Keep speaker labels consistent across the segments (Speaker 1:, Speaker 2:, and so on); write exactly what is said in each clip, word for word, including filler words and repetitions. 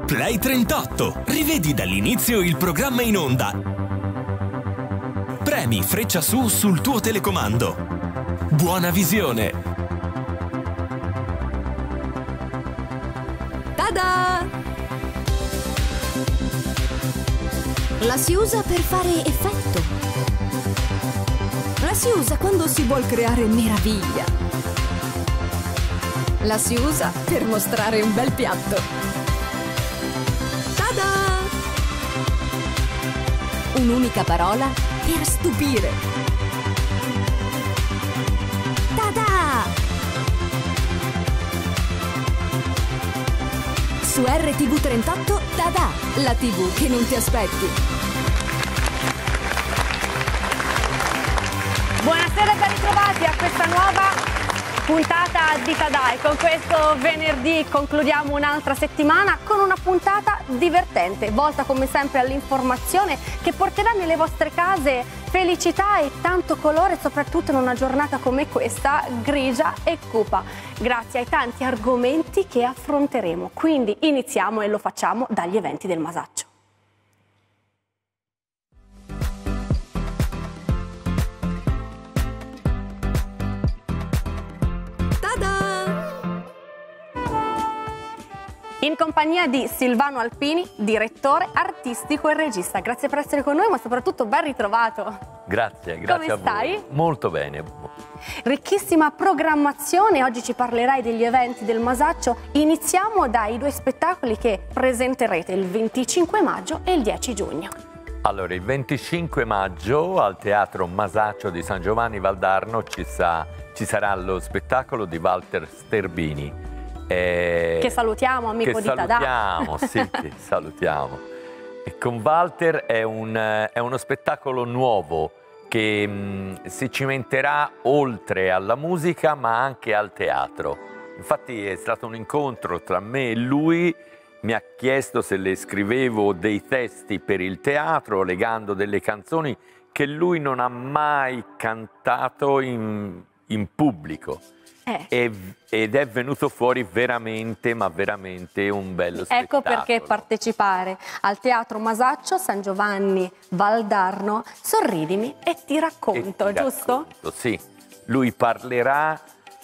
Speaker 1: Play trentotto. Rivedi dall'inizio il programma in onda. Premi freccia su sul tuo telecomando. Buona visione.
Speaker 2: Tada! La si usa per fare effetto. La si usa quando si vuol creare meraviglia. La si usa per mostrare un bel piatto. Un'unica parola per stupire. Tada! Su R T V trentotto, tada! La tivù che non ti aspetti.
Speaker 3: Buonasera e ben ritrovati a questa nuova puntata di Tada. E con questo venerdì concludiamo un'altra settimana con una puntata divertente, volta come sempre all'informazione che porterà nelle vostre case felicità e tanto colore, soprattutto in una giornata come questa, grigia e cupa, grazie ai tanti argomenti che affronteremo. Quindi iniziamo e lo facciamo dagli eventi del Masaccio. In compagnia di Silvano Alpini, direttore artistico e regista. Grazie per essere con noi, ma soprattutto ben ritrovato.
Speaker 4: Grazie, grazie.
Speaker 3: Come stai?
Speaker 4: A voi. Molto bene.
Speaker 3: Ricchissima programmazione, oggi ci parlerai degli eventi del Masaccio. Iniziamo dai due spettacoli che presenterete il venticinque maggio e il dieci giugno.
Speaker 4: Allora, il venticinque maggio al Teatro Masaccio di San Giovanni Valdarno ci, sa, ci sarà lo spettacolo di Walter Sterbini. Eh,
Speaker 3: che salutiamo, amico
Speaker 4: che
Speaker 3: di Tada.
Speaker 4: Salutiamo, sì, che salutiamo. E con Walter è, un, è uno spettacolo nuovo che mh, si cimenterà oltre alla musica ma anche al teatro. Infatti è stato un incontro tra me e lui, mi ha chiesto se le scrivevo dei testi per il teatro legando delle canzoni che lui non ha mai cantato in, in pubblico. Eh. E, ed è venuto fuori veramente, ma veramente un bello spettacolo.
Speaker 3: Ecco perché partecipare al Teatro Masaccio San Giovanni Valdarno, sorridimi e ti racconto, e ti giusto?
Speaker 4: Racconto, sì. Lui parlerà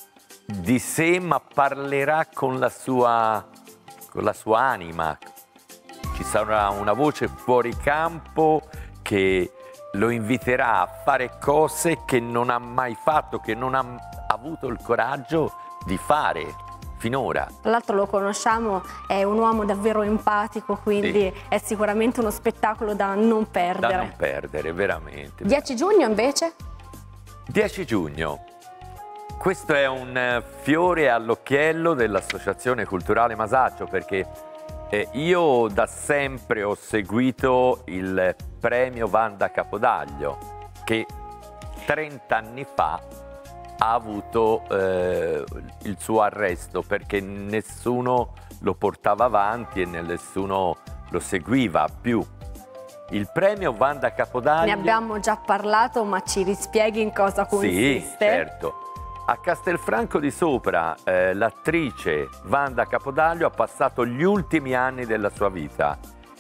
Speaker 4: di sé, ma parlerà con la sua, con la sua anima. Ci sarà una voce fuori campo che lo inviterà a fare cose che non ha mai fatto, che non ha avuto il coraggio di fare finora. Tra
Speaker 3: l'altro lo conosciamo, è un uomo davvero empatico, quindi sì, è sicuramente uno spettacolo da non perdere.
Speaker 4: Da non perdere, veramente.
Speaker 3: dieci giugno invece?
Speaker 4: dieci giugno. Questo è un fiore all'occhiello dell'Associazione Culturale Masaccio, perché eh, io da sempre ho seguito il premio Wanda Capodaglio, che trent'anni fa ha avuto eh, il suo arresto perché nessuno lo portava avanti e nessuno lo seguiva più. Il premio Wanda Capodaglio...
Speaker 3: Ne abbiamo già parlato, ma ci rispieghi in cosa consiste?
Speaker 4: Sì, certo. A Castelfranco di Sopra eh, l'attrice Wanda Capodaglio ha passato gli ultimi anni della sua vita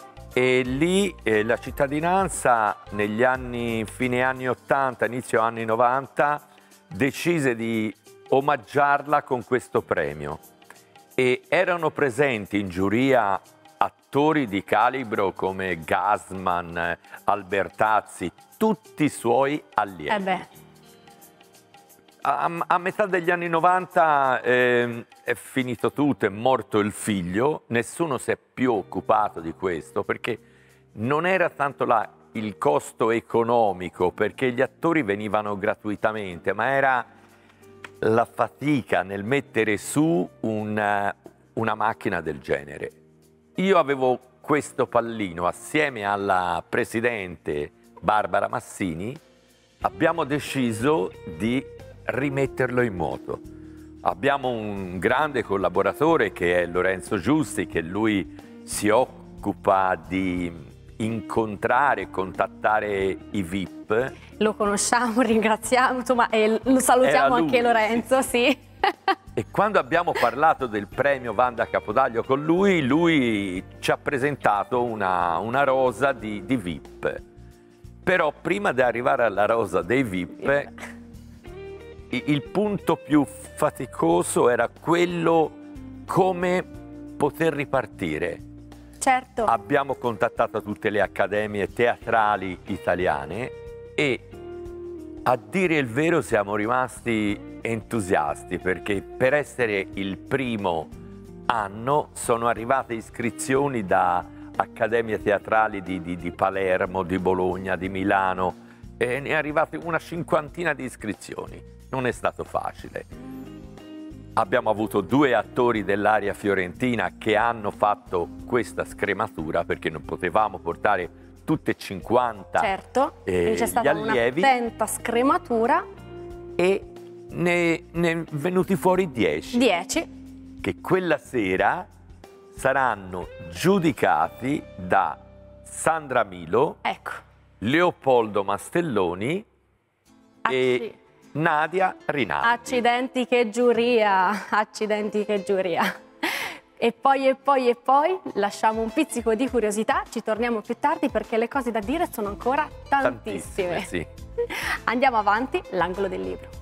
Speaker 4: e lì eh, la cittadinanza negli anni, fine anni ottanta, inizio anni novanta, decise di omaggiarla con questo premio e erano presenti in giuria attori di calibro come Gassman, Albertazzi, tutti i suoi allievi.
Speaker 3: Eh beh.
Speaker 4: A, a metà degli anni novanta eh, è finito tutto, è morto il figlio, nessuno si è più occupato di questo perché non era tanto la il costo economico, perché gli attori venivano gratuitamente, ma era la fatica nel mettere su una, una macchina del genere. Io avevo questo pallino assieme alla presidente Barbara Massini, abbiamo deciso di rimetterlo in moto. Abbiamo un grande collaboratore che è Lorenzo Giusti, che lui si occupa di incontrare, contattare i V I P.
Speaker 3: Lo conosciamo, ringraziamo, insomma, e lo salutiamo anche
Speaker 4: lui,
Speaker 3: Lorenzo, sì.
Speaker 4: sì. E quando abbiamo parlato del premio Wanda Capodaglio con lui, lui ci ha presentato una, una rosa di, di V I P. Però prima di arrivare alla rosa dei V I P, il, il punto più faticoso era quello come poter ripartire.
Speaker 3: Certo.
Speaker 4: Abbiamo contattato tutte le accademie teatrali italiane e, a dire il vero, siamo rimasti entusiasti, perché per essere il primo anno sono arrivate iscrizioni da accademie teatrali di, di, di Palermo, di Bologna, di Milano, e ne è arrivata una cinquantina di iscrizioni. Non è stato facile. Abbiamo avuto due attori dell'area fiorentina che hanno fatto questa scrematura, perché non potevamo portare tutte e cinquanta.
Speaker 3: Certo,
Speaker 4: eh,
Speaker 3: c'è stata un'attenta scrematura.
Speaker 4: E ne è venuti fuori dieci.
Speaker 3: Dieci.
Speaker 4: Che quella sera saranno giudicati da Sandra Milo,
Speaker 3: ecco,
Speaker 4: Leopoldo Mastelloni
Speaker 3: Acc
Speaker 4: e Nadia Rinaldi.
Speaker 3: Accidenti che giuria, accidenti che giuria. E poi, e poi, e poi, lasciamo un pizzico di curiosità, ci torniamo più tardi perché le cose da dire sono ancora tantissime.
Speaker 4: Tantissime, sì.
Speaker 3: Andiamo avanti, l'angolo del libro.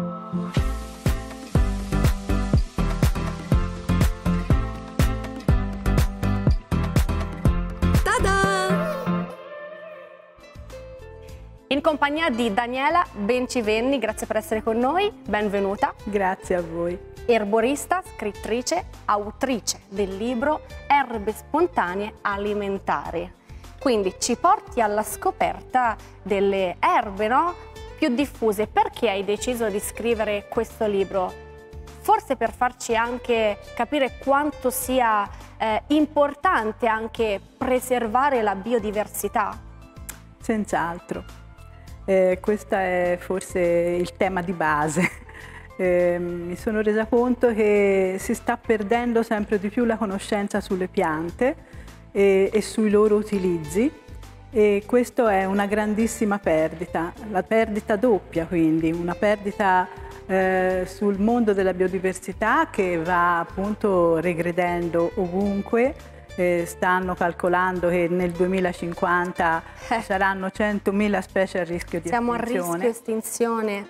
Speaker 3: In compagnia di Daniela Bencivenni, grazie per essere con noi, benvenuta.
Speaker 5: Grazie a voi.
Speaker 3: Erborista, scrittrice, autrice del libro Erbe spontanee alimentari. Quindi ci porti alla scoperta delle erbe, no? Più diffuse. Perché hai deciso di scrivere questo libro? Forse per farci anche capire quanto sia eh, importante anche preservare la biodiversità?
Speaker 5: Senz'altro. Eh, questo è forse il tema di base. Eh, mi sono resa conto che si sta perdendo sempre di più la conoscenza sulle piante e, e sui loro utilizzi, e questo è una grandissima perdita, la perdita doppia, quindi una perdita eh, sul mondo della biodiversità che va appunto regredendo ovunque. Eh, stanno calcolando che nel duemilacinquanta eh. saranno centomila specie a rischio di
Speaker 3: Siamo
Speaker 5: estinzione.
Speaker 3: Siamo a rischio estinzione.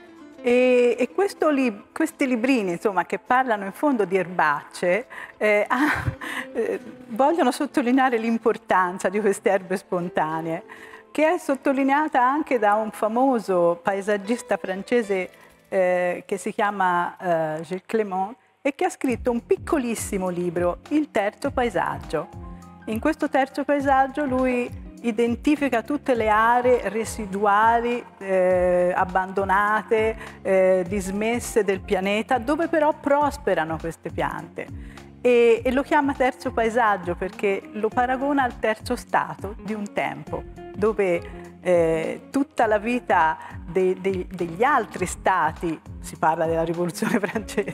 Speaker 5: E, e questo li, questi librini, insomma, che parlano in fondo di erbacce, eh, ah, eh, vogliono sottolineare l'importanza di queste erbe spontanee, che è sottolineata anche da un famoso paesaggista francese eh, che si chiama eh, Gilles Clément, e che ha scritto un piccolissimo libro, Il terzo paesaggio. In questo terzo paesaggio lui identifica tutte le aree residuali, eh, abbandonate, eh, dismesse del pianeta, dove però prosperano queste piante. E, e lo chiama terzo paesaggio perché lo paragona al terzo stato di un tempo, dove eh, tutta la vita de, de, degli altri stati, si parla della rivoluzione francese,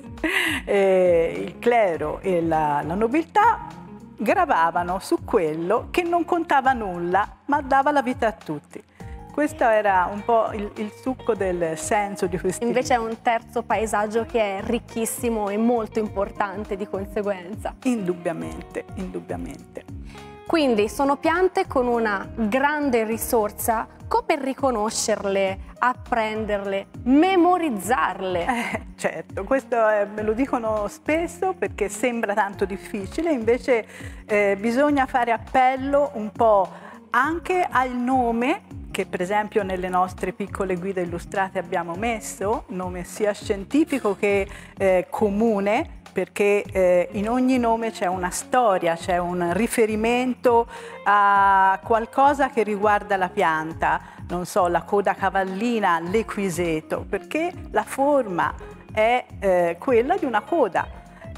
Speaker 5: eh, il clero e la, la nobiltà gravavano su quello che non contava nulla ma dava la vita a tutti. Questo era un po' il, il succo del senso di questi
Speaker 3: Invece
Speaker 5: libri.
Speaker 3: È un terzo paesaggio che è ricchissimo e molto importante di conseguenza.
Speaker 5: Indubbiamente, indubbiamente.
Speaker 3: Quindi sono piante con una grande risorsa. Come riconoscerle, apprenderle, memorizzarle?
Speaker 5: Eh, certo, questo è, me lo dicono spesso perché sembra tanto difficile, invece eh, bisogna fare appello un po' anche al nome, che per esempio nelle nostre piccole guide illustrate abbiamo messo, nome sia scientifico che eh, comune, perché eh, in ogni nome c'è una storia, c'è un riferimento a qualcosa che riguarda la pianta, non so, la coda cavallina, l'equiseto, perché la forma è eh, quella di una coda.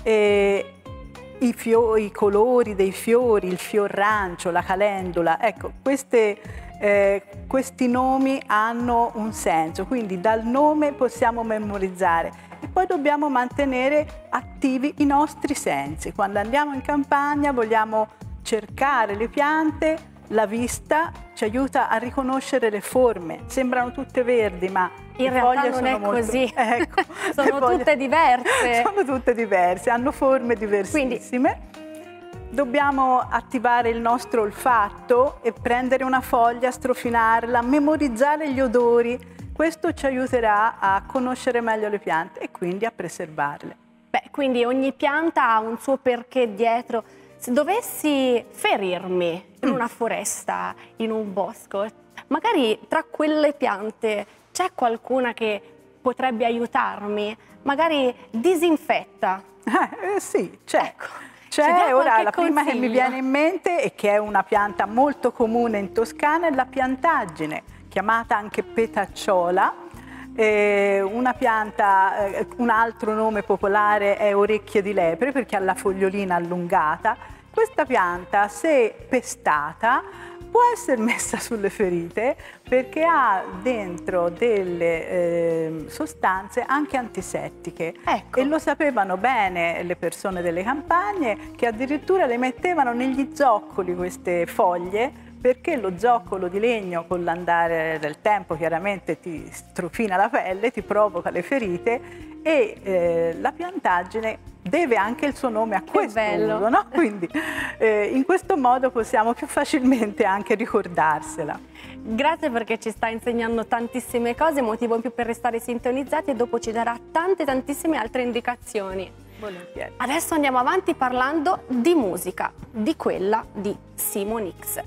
Speaker 5: E i, i colori dei fiori, il fiorrancio, la calendula, ecco, queste, eh, questi nomi hanno un senso, quindi dal nome possiamo memorizzare. E poi dobbiamo mantenere attivi i nostri sensi. Quando andiamo in campagna vogliamo cercare le piante, la vista ci aiuta a riconoscere le forme. Sembrano tutte verdi, ma
Speaker 3: In realtà non è
Speaker 5: molto...
Speaker 3: così,
Speaker 5: ecco,
Speaker 3: sono
Speaker 5: foglie...
Speaker 3: tutte diverse.
Speaker 5: Sono tutte diverse, hanno forme diversissime. Quindi... dobbiamo attivare il nostro olfatto e prendere una foglia, strofinarla, memorizzare gli odori. Questo ci aiuterà a conoscere meglio le piante e quindi a preservarle.
Speaker 3: Beh, quindi ogni pianta ha un suo perché dietro. Se dovessi ferirmi in una foresta, in un bosco, magari tra quelle piante c'è qualcuna che potrebbe aiutarmi? Magari disinfetta.
Speaker 5: Eh, eh, sì, c'è.
Speaker 3: Ecco,
Speaker 5: c'è, ora la prima
Speaker 3: consiglio?
Speaker 5: che mi viene in mente e che è una pianta molto comune in Toscana è la piantaggine, chiamata anche petacciola. Eh, una pianta, eh, un altro nome popolare è orecchie di lepre perché ha la fogliolina allungata. Questa pianta, se pestata, può essere messa sulle ferite perché ha dentro delle eh, sostanze anche antisettiche.
Speaker 3: Ecco.
Speaker 5: E lo sapevano bene le persone delle campagne, che addirittura le mettevano negli zoccoli queste foglie, perché lo zoccolo di legno con l'andare del tempo chiaramente ti strofina la pelle, ti provoca le ferite e eh, la piantaggine deve anche il suo nome a questo uso, no? Quindi eh, in questo modo possiamo più facilmente anche ricordarsela.
Speaker 3: Grazie perché ci sta insegnando tantissime cose, motivo in più per restare sintonizzati e dopo ci darà tante tantissime altre indicazioni.
Speaker 5: Volentieri.
Speaker 3: Adesso andiamo avanti parlando di musica, di quella di Simon X.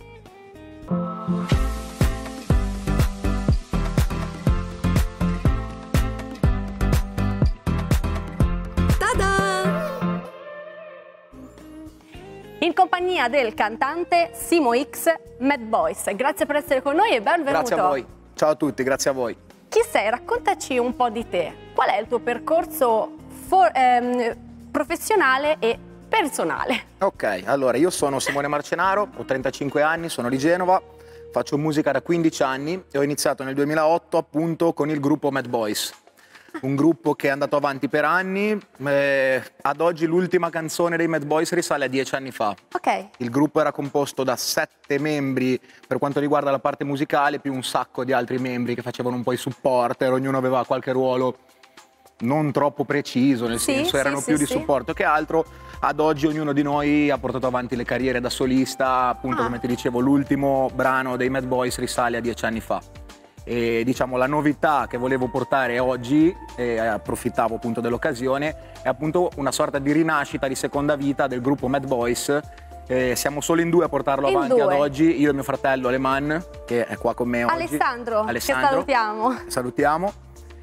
Speaker 3: In compagnia del cantante Simo X, Mad Boys. Grazie per essere con noi e benvenuto.
Speaker 6: Grazie a voi. Ciao a tutti, grazie a voi.
Speaker 3: Chi sei? Raccontaci un po' di te. Qual è il tuo percorso for, ehm, professionale e personale?
Speaker 6: Ok, allora io sono Simone Marcenaro, ho trentacinque anni, sono di Genova, faccio musica da quindici anni e ho iniziato nel duemilaotto appunto con il gruppo Mad Boys. Un gruppo che è andato avanti per anni, eh, ad oggi l'ultima canzone dei Mad Boys risale a dieci anni fa.
Speaker 3: Ok.
Speaker 6: Il gruppo era composto da sette membri per quanto riguarda la parte musicale, più un sacco di altri membri che facevano un po' i supporter, ognuno aveva qualche ruolo non troppo preciso, nel
Speaker 3: sì,
Speaker 6: senso
Speaker 3: sì,
Speaker 6: erano
Speaker 3: sì,
Speaker 6: più
Speaker 3: sì.
Speaker 6: di supporto che altro. Ad oggi ognuno di noi ha portato avanti le carriere da solista, appunto
Speaker 3: ah.
Speaker 6: come ti dicevo l'ultimo brano dei Mad Boys risale a dieci anni fa. E diciamo la novità che volevo portare oggi, e approfittavo appunto dell'occasione, è appunto una sorta di rinascita, di seconda vita del gruppo Mad Boys. Eh, siamo solo in due a portarlo
Speaker 3: in
Speaker 6: avanti
Speaker 3: due.
Speaker 6: ad oggi, io e mio fratello Aleman, che è qua con me oggi.
Speaker 3: Alessandro,
Speaker 6: Alessandro
Speaker 3: che salutiamo.
Speaker 6: Salutiamo.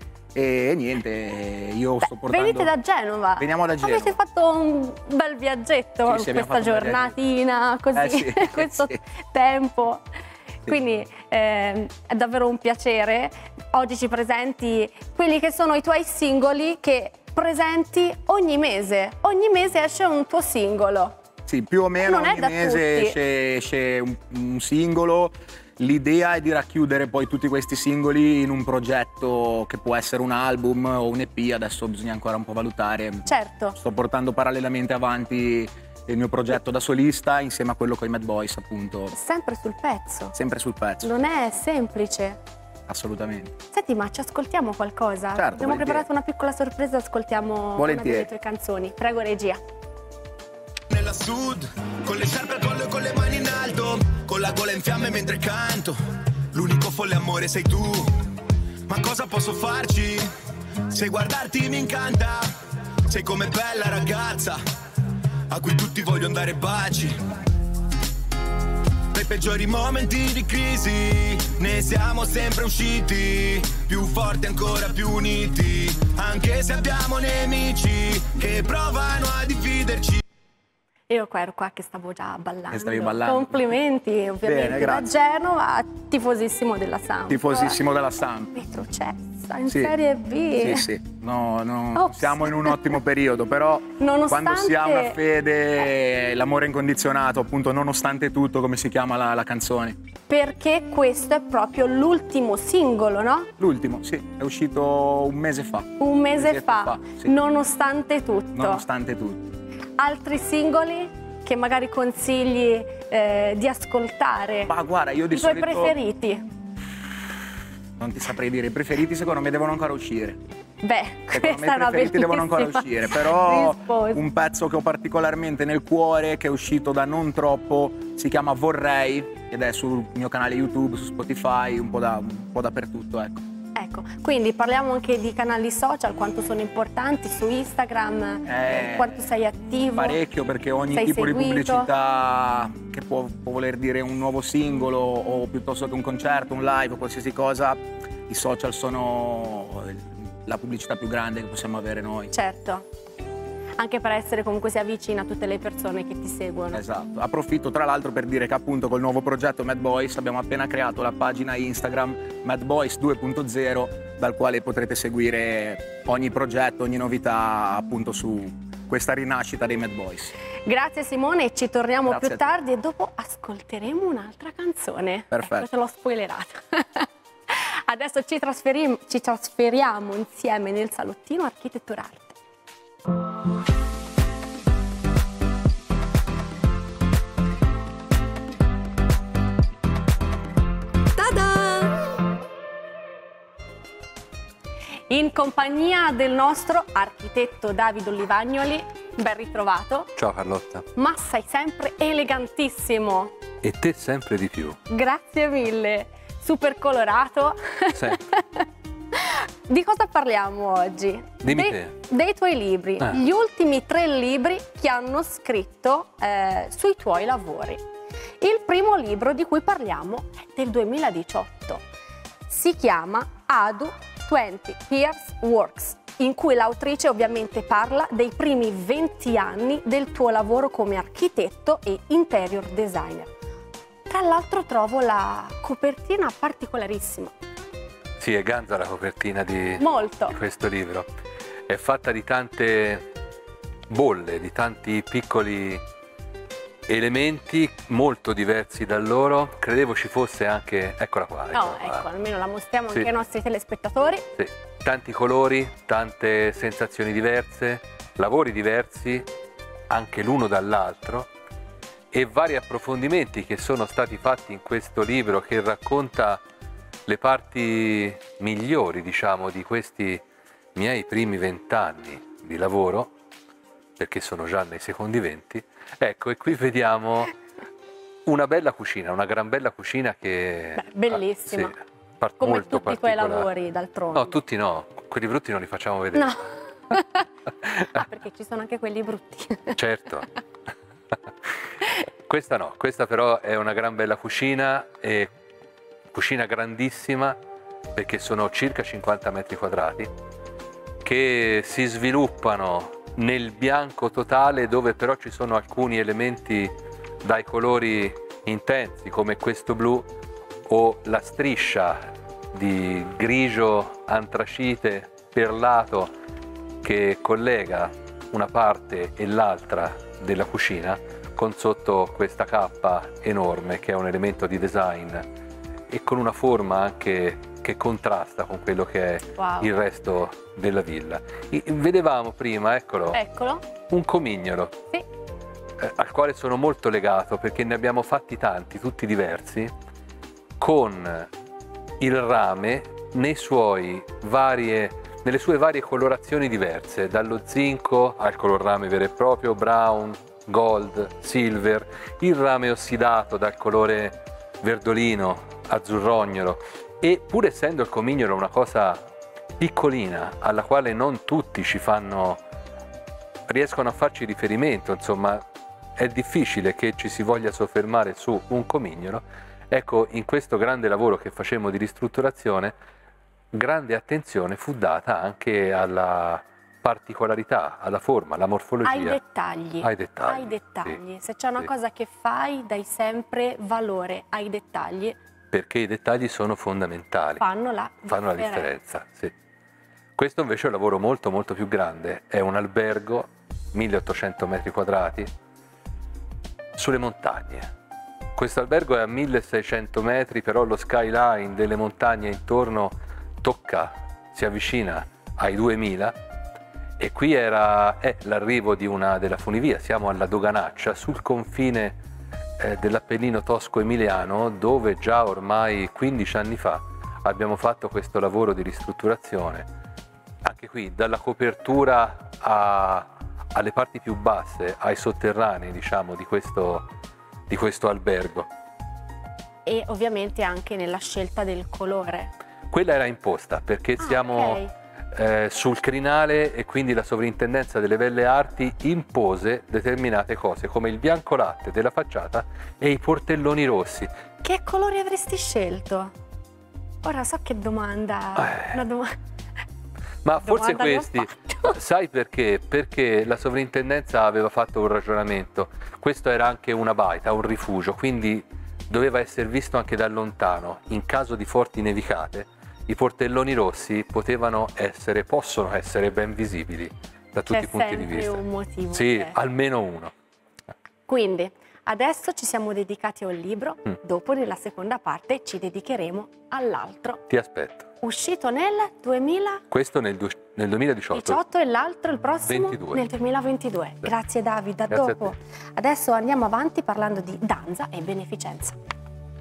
Speaker 6: E niente, io
Speaker 3: Beh,
Speaker 6: sto portando...
Speaker 3: venite da Genova.
Speaker 6: Veniamo da Genova.
Speaker 3: Avete fatto un bel viaggetto,
Speaker 6: Sì, sì,
Speaker 3: questa
Speaker 6: abbiamo fatto un bel
Speaker 3: giornatina, così,
Speaker 6: Eh sì,
Speaker 3: questo
Speaker 6: sì.
Speaker 3: tempo.
Speaker 6: Sì.
Speaker 3: Quindi eh, è davvero un piacere. Oggi ci presenti quelli che sono i tuoi singoli che presenti ogni mese. Ogni mese esce un tuo singolo.
Speaker 6: Sì, più o meno
Speaker 3: Non è
Speaker 6: ogni
Speaker 3: da
Speaker 6: mese
Speaker 3: tutti.
Speaker 6: esce, esce un, un singolo. L'idea è di racchiudere poi tutti questi singoli in un progetto che può essere un album o un E P, adesso bisogna ancora un po' valutare.
Speaker 3: Certo.
Speaker 6: Sto portando parallelamente avanti il mio progetto da solista insieme a quello con i Mad Boys, appunto.
Speaker 3: Sempre sul pezzo.
Speaker 6: Sempre sul pezzo.
Speaker 3: Non è semplice.
Speaker 6: Assolutamente.
Speaker 3: Senti, ma ci ascoltiamo qualcosa?
Speaker 6: Certo,
Speaker 3: Abbiamo
Speaker 6: volentieri.
Speaker 3: preparato una piccola sorpresa, ascoltiamo
Speaker 6: Volentieri.
Speaker 3: una delle tue canzoni. Prego, regia.
Speaker 7: Nella sud, con le scarpe al collo e con le mani in alto, con la gola in fiamme mentre canto. L'unico folle amore sei tu. Ma cosa posso farci? Se guardarti mi incanta. Sei come bella ragazza a cui tutti vogliono dare baci. Nei peggiori momenti di crisi ne siamo sempre usciti più forti, ancora più uniti, anche se abbiamo nemici che provano a dividerci.
Speaker 3: Io qua ero qua che stavo già ballando.
Speaker 6: Che stavi ballando.
Speaker 3: Complimenti, ovviamente,
Speaker 6: Bene,
Speaker 3: da
Speaker 6: grazie.
Speaker 3: Genova, tifosissimo della Samp.
Speaker 6: Tifosissimo della Samp.
Speaker 3: Retrocessa in
Speaker 6: Sì.
Speaker 3: Serie B.
Speaker 6: Sì, sì, no, no,
Speaker 3: Ops.
Speaker 6: siamo in un ottimo periodo, però
Speaker 3: Nonostante-
Speaker 6: quando si ha una fede, l'amore incondizionato, appunto, nonostante tutto, come si chiama la, la canzone?
Speaker 3: Perché questo è proprio l'ultimo singolo, no?
Speaker 6: L'ultimo, sì, è uscito un mese fa.
Speaker 3: Un mese
Speaker 6: mesetto
Speaker 3: fa,
Speaker 6: sì.
Speaker 3: nonostante tutto.
Speaker 6: Nonostante tutto.
Speaker 3: Altri singoli che magari consigli eh, di ascoltare?
Speaker 6: Ma guarda, io di
Speaker 3: I tuoi
Speaker 6: solito...
Speaker 3: preferiti?
Speaker 6: non ti saprei dire. I preferiti secondo me devono ancora uscire.
Speaker 3: Beh,
Speaker 6: Secondo
Speaker 3: questa
Speaker 6: me
Speaker 3: è
Speaker 6: i
Speaker 3: una
Speaker 6: preferiti devono ancora uscire, però
Speaker 3: risposta.
Speaker 6: un pezzo che ho particolarmente nel cuore, che è uscito da non troppo, si chiama Vorrei, ed è sul mio canale YouTube, su Spotify, un po', da, un po' dappertutto, ecco.
Speaker 3: Ecco, quindi parliamo anche di canali social, quanto sono importanti, su Instagram,
Speaker 6: Eh,
Speaker 3: quanto sei attivo.
Speaker 6: Parecchio, perché ogni
Speaker 3: sei
Speaker 6: tipo
Speaker 3: seguito.
Speaker 6: di pubblicità che può, può voler dire un nuovo singolo o piuttosto che un concerto, un live o qualsiasi cosa, i social sono la pubblicità più grande che possiamo avere noi.
Speaker 3: Certo, anche per essere comunque sia vicina a tutte le persone che ti seguono.
Speaker 6: Esatto, approfitto tra l'altro per dire che appunto col nuovo progetto Mad Boys abbiamo appena creato la pagina Instagram Mad Boys due punto zero, dal quale potrete seguire ogni progetto, ogni novità appunto su questa rinascita dei Mad Boys.
Speaker 3: Grazie Simone, ci torniamo
Speaker 6: Grazie
Speaker 3: più
Speaker 6: a te.
Speaker 3: tardi e dopo ascolteremo un'altra canzone.
Speaker 6: Perfetto.
Speaker 3: Ecco, te l'ho spoilerata. Adesso ci, trasferim- ci trasferiamo insieme nel salottino architetturale. In compagnia del nostro architetto Davide Olivagnoli, ben ritrovato.
Speaker 8: Ciao Carlotta.
Speaker 3: Ma sei sempre elegantissimo.
Speaker 8: E te sempre di più.
Speaker 3: Grazie mille, super colorato.
Speaker 8: Sempre.
Speaker 3: Di cosa parliamo oggi?
Speaker 8: Dimmi
Speaker 3: dei,
Speaker 8: te.
Speaker 3: dei tuoi libri,
Speaker 8: Ah.
Speaker 3: gli ultimi tre libri che hanno scritto eh, sui tuoi lavori. Il primo libro di cui parliamo è del duemiladiciotto. Si chiama Adu venti Years Works, in cui l'autrice ovviamente parla dei primi venti anni del tuo lavoro come architetto e interior designer. Tra l'altro trovo la copertina particolarissima.
Speaker 8: Sì, è ganza la copertina di,
Speaker 3: Molto.
Speaker 8: di questo libro. È fatta di tante bolle, di tanti piccoli elementi molto diversi da loro. Credevo ci fosse anche, eccola qua.
Speaker 3: No,
Speaker 8: eccola qua.
Speaker 3: ecco, almeno la mostriamo
Speaker 8: Sì.
Speaker 3: anche ai nostri telespettatori.
Speaker 8: Sì. Tanti colori, tante sensazioni diverse, lavori diversi, anche l'uno dall'altro, e vari approfondimenti che sono stati fatti in questo libro che racconta le parti migliori, diciamo, di questi miei primi vent'anni di lavoro, perché sono già nei secondi venti. Ecco, e qui vediamo una bella cucina, una gran bella cucina che...
Speaker 3: Beh, bellissima.
Speaker 8: Ah, sì, par-
Speaker 3: Come
Speaker 8: molto
Speaker 3: tutti quei
Speaker 8: particolare.
Speaker 3: lavori, d'altronde.
Speaker 8: No, tutti no, quelli brutti non li facciamo vedere.
Speaker 3: No. Ah, perché ci sono anche quelli brutti.
Speaker 8: Certo. Questa no, questa però è una gran bella cucina, e cucina grandissima perché sono circa cinquanta metri quadrati che si sviluppano nel bianco totale, dove però ci sono alcuni elementi dai colori intensi come questo blu o la striscia di grigio antracite perlato che collega una parte e l'altra della cucina, con sotto questa cappa enorme che è un elemento di design e con una forma anche che contrasta con quello che è
Speaker 3: Wow.
Speaker 8: il resto della villa. I- vedevamo prima, eccolo,
Speaker 3: Eccolo.
Speaker 8: un comignolo
Speaker 3: Sì.
Speaker 8: eh, al quale sono molto legato perché ne abbiamo fatti tanti, tutti diversi, con il rame nei suoi varie, nelle sue varie colorazioni diverse, dallo zinco al color rame vero e proprio, brown, gold, silver, il rame ossidato dal colore verdolino, azzurrognolo, e pur essendo il comignolo una cosa piccolina alla quale non tutti ci fanno, riescono a farci riferimento, insomma è difficile che ci si voglia soffermare su un comignolo. Ecco, in questo grande lavoro che facemmo di ristrutturazione, grande attenzione fu data anche alla particolarità, alla forma, alla morfologia.
Speaker 3: Ai dettagli.
Speaker 8: Ai dettagli,
Speaker 3: Ai dettagli.
Speaker 8: sì,
Speaker 3: Se c'è una
Speaker 8: sì.
Speaker 3: cosa che fai, dai sempre valore ai dettagli.
Speaker 8: Perché i dettagli sono fondamentali,
Speaker 3: Fanno la
Speaker 8: fanno la differenza. Sì. Questo invece è un lavoro molto molto più grande, è un albergo, milleottocento metri quadrati, sulle montagne. Questo albergo è a milleseicento metri, però lo skyline delle montagne intorno tocca, si avvicina ai duemila, e qui era è l'arrivo di una della funivia, siamo alla Doganaccia, sul confine eh, dell'Appennino tosco-emiliano, dove già ormai quindici anni fa abbiamo fatto questo lavoro di ristrutturazione, anche qui dalla copertura a, alle parti più basse, ai sotterranei, diciamo, di questo, di questo albergo.
Speaker 3: E ovviamente anche nella scelta del colore.
Speaker 8: Quella era imposta perché
Speaker 3: Ah,
Speaker 8: siamo
Speaker 3: ok.
Speaker 8: eh, sul crinale e quindi la Sovrintendenza delle Belle Arti impose determinate cose come il bianco latte della facciata e i portelloni rossi.
Speaker 3: Che colori avresti scelto? Ora so che domanda...
Speaker 8: Eh.
Speaker 3: Una doma-
Speaker 8: Ma forse
Speaker 3: domanda che ho
Speaker 8: questi,
Speaker 3: fatto.
Speaker 8: sai perché? Perché la Sovrintendenza aveva fatto un ragionamento, questo era anche una baita, un rifugio, quindi doveva essere visto anche da lontano. In caso di forti nevicate, i portelloni rossi potevano essere, possono essere ben visibili da tutti
Speaker 3: C'è
Speaker 8: i punti di
Speaker 3: sempre
Speaker 8: vista.
Speaker 3: un motivo.
Speaker 8: Sì,
Speaker 3: per-
Speaker 8: almeno uno.
Speaker 3: Quindi, adesso ci siamo dedicati a un libro,
Speaker 8: Mm.
Speaker 3: dopo nella seconda parte ci dedicheremo all'altro.
Speaker 8: Ti aspetto.
Speaker 3: Uscito nel duemiladiciotto
Speaker 8: Questo nel, du- nel duemiladiciotto.
Speaker 3: e l'altro, il prossimo,
Speaker 8: ventidue.
Speaker 3: nel duemilaventidue. Grazie Davide, a
Speaker 8: Grazie a
Speaker 3: dopo. Adesso andiamo avanti parlando di danza e beneficenza.